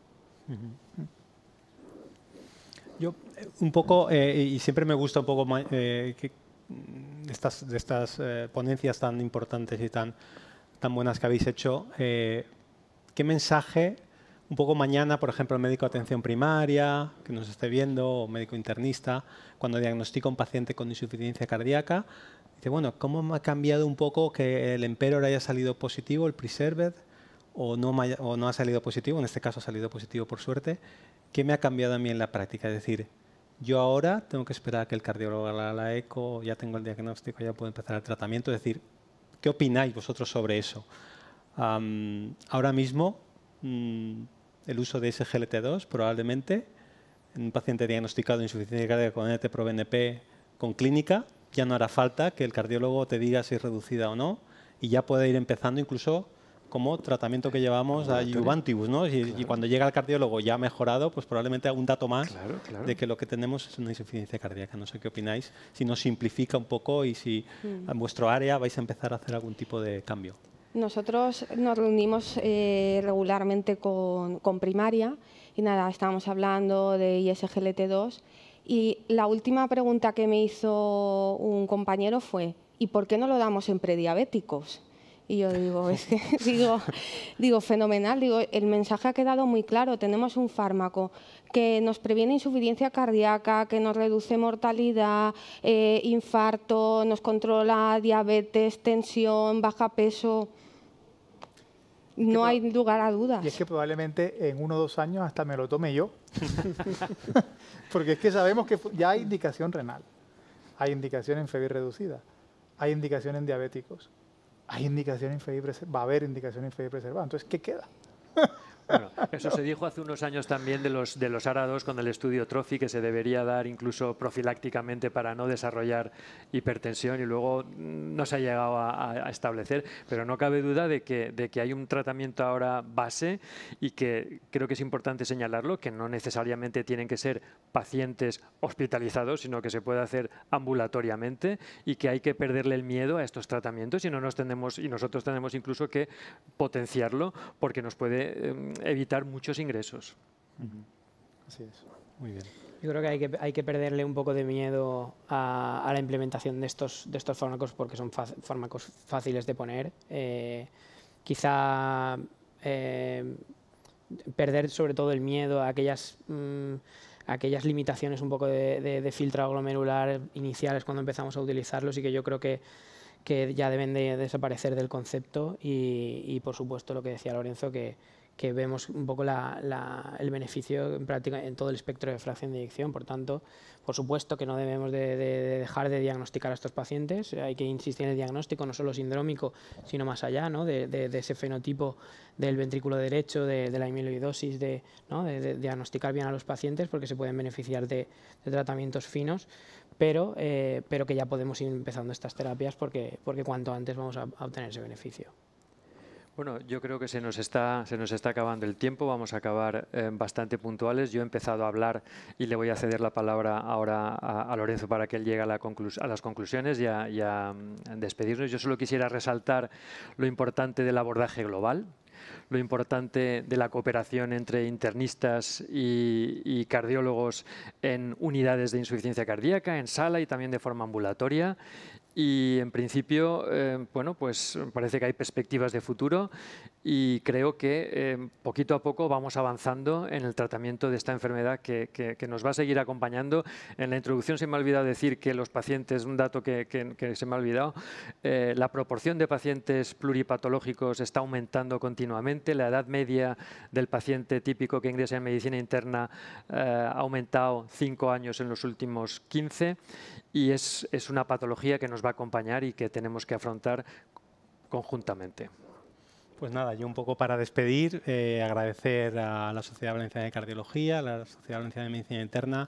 Yo un poco, y siempre me gusta un poco de estas ponencias tan importantes y tan buenas que habéis hecho, ¿qué mensaje, un poco mañana, por ejemplo, el médico de atención primaria, que nos esté viendo, o médico internista, cuando diagnostica a un paciente con insuficiencia cardíaca, dice, bueno, ¿cómo me ha cambiado un poco que el Emperor haya salido positivo, el Preserved, o no ha salido positivo? En este caso ha salido positivo por suerte. ¿Qué me ha cambiado a mí en la práctica? Es decir, yo ahora tengo que esperar a que el cardiólogo haga la eco, ya tengo el diagnóstico, ya puedo empezar el tratamiento. Es decir, ¿qué opináis vosotros sobre eso? Ahora mismo el uso de SGLT2 probablemente en un paciente diagnosticado de insuficiencia cardíaca con NT-proBNP con clínica. Ya no hará falta que el cardiólogo te diga si es reducida o no y ya puede ir empezando incluso como tratamiento que llevamos a adjuvantibus, ¿no? Y cuando llega el cardiólogo ya ha mejorado, pues probablemente un dato más de que lo que tenemos es una insuficiencia cardíaca. No sé qué opináis, si nos simplifica un poco y si en vuestro área vais a empezar a hacer algún tipo de cambio. Nosotros nos reunimos regularmente con primaria y nada, estábamos hablando de ISGLT2 y la última pregunta que me hizo un compañero fue ¿y por qué no lo damos en prediabéticos? Y yo digo, es que digo fenomenal, digo, el mensaje ha quedado muy claro, tenemos un fármaco que nos previene insuficiencia cardíaca, que nos reduce mortalidad, infarto, nos controla diabetes, tensión, baja peso. No hay lugar a dudas. Y es que probablemente en 1 o 2 años hasta me lo tome yo. Porque es que sabemos que ya hay indicación renal, hay indicación en FEBI reducida, hay indicación en diabéticos, hay indicación en FEBI preservada, va a haber indicación en FEBI preservada. Entonces, ¿qué queda? Bueno, eso se dijo hace unos años también de los ARA2 con el estudio TROFI, que se debería dar incluso profilácticamente para no desarrollar hipertensión y luego no se ha llegado a establecer, pero no cabe duda de que hay un tratamiento ahora base y que creo que es importante señalarlo, que no necesariamente tienen que ser pacientes hospitalizados, sino que se puede hacer ambulatoriamente y que hay que perderle el miedo a estos tratamientos y nosotros tenemos incluso que potenciarlo porque nos puede evitar muchos ingresos. Así es. Muy bien. Yo creo que hay que perderle un poco de miedo a la implementación de estos fármacos porque son fármacos fáciles de poner. Quizá perder sobre todo el miedo a aquellas limitaciones un poco de filtrado glomerular iniciales cuando empezamos a utilizarlos y que yo creo que ya deben de desaparecer del concepto y por supuesto lo que decía Lorenzo, que vemos un poco el beneficio en práctica en todo el espectro de fracción de eyección. Por tanto, por supuesto que no debemos de dejar de diagnosticar a estos pacientes. Hay que insistir en el diagnóstico, no solo sindrómico, sino más allá, ¿no? de ese fenotipo del ventrículo derecho, de la amiloidosis, de diagnosticar bien a los pacientes porque se pueden beneficiar de tratamientos finos, pero que ya podemos ir empezando estas terapias porque cuanto antes vamos a obtener ese beneficio. Bueno, yo creo que se nos está acabando el tiempo, vamos a acabar bastante puntuales. Yo he empezado a hablar y le voy a ceder la palabra ahora a Lorenzo para que él llegue a las conclusiones y a despedirnos. Yo solo quisiera resaltar lo importante del abordaje global, lo importante de la cooperación entre internistas y cardiólogos en unidades de insuficiencia cardíaca, en sala y también de forma ambulatoria. Y en principio, bueno, pues parece que hay perspectivas de futuro y creo que poquito a poco vamos avanzando en el tratamiento de esta enfermedad que nos va a seguir acompañando. En la introducción se me ha olvidado decir que los pacientes, un dato que se me ha olvidado, la proporción de pacientes pluripatológicos está aumentando continuamente. La edad media del paciente típico que ingresa en medicina interna ha aumentado 5 años en los últimos 15 y es una patología que nos va a acompañar y que tenemos que afrontar conjuntamente. Pues nada, yo un poco para despedir, agradecer a la Sociedad Valenciana de Cardiología, a la Sociedad Valenciana de Medicina Interna,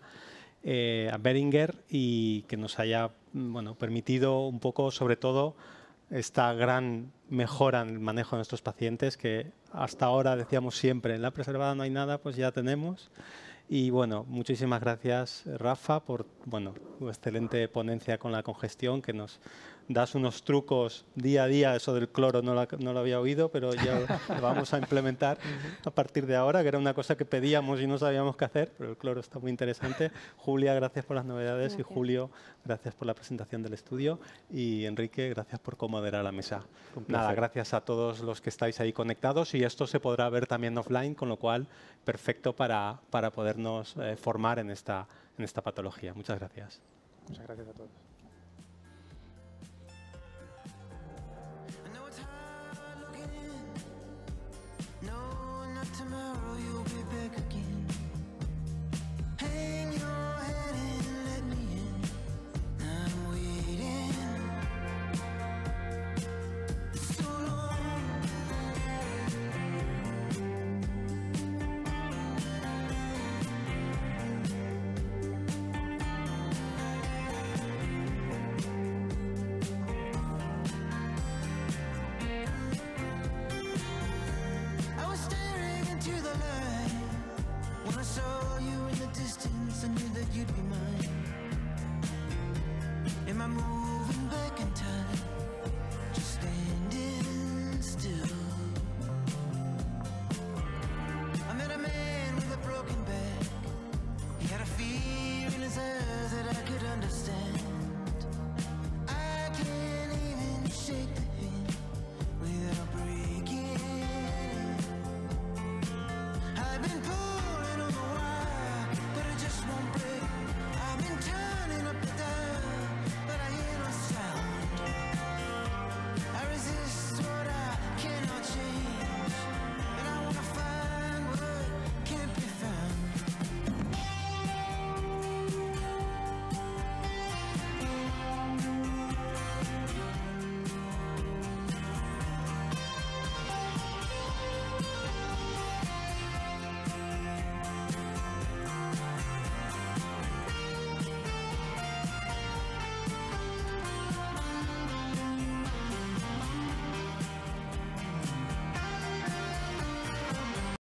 a Boehringer y que nos haya permitido un poco, sobre todo, esta gran mejora en el manejo de nuestros pacientes que hasta ahora decíamos siempre, en la preservada no hay nada, pues ya tenemos. Y bueno, muchísimas gracias Rafa por tu excelente ponencia con la congestión, que nos das unos trucos día a día. Eso del cloro no lo había oído, pero ya lo vamos a implementar a partir de ahora, que era una cosa que pedíamos y no sabíamos qué hacer, pero el cloro está muy interesante. Julia, gracias por las novedades. Gracias. Y Julio, gracias por la presentación del estudio. Y Enrique, gracias por comoderar la mesa. Nada, gracias a todos los que estáis ahí conectados y esto se podrá ver también offline, con lo cual perfecto para podernos formar en esta patología. Muchas gracias. Muchas gracias a todos.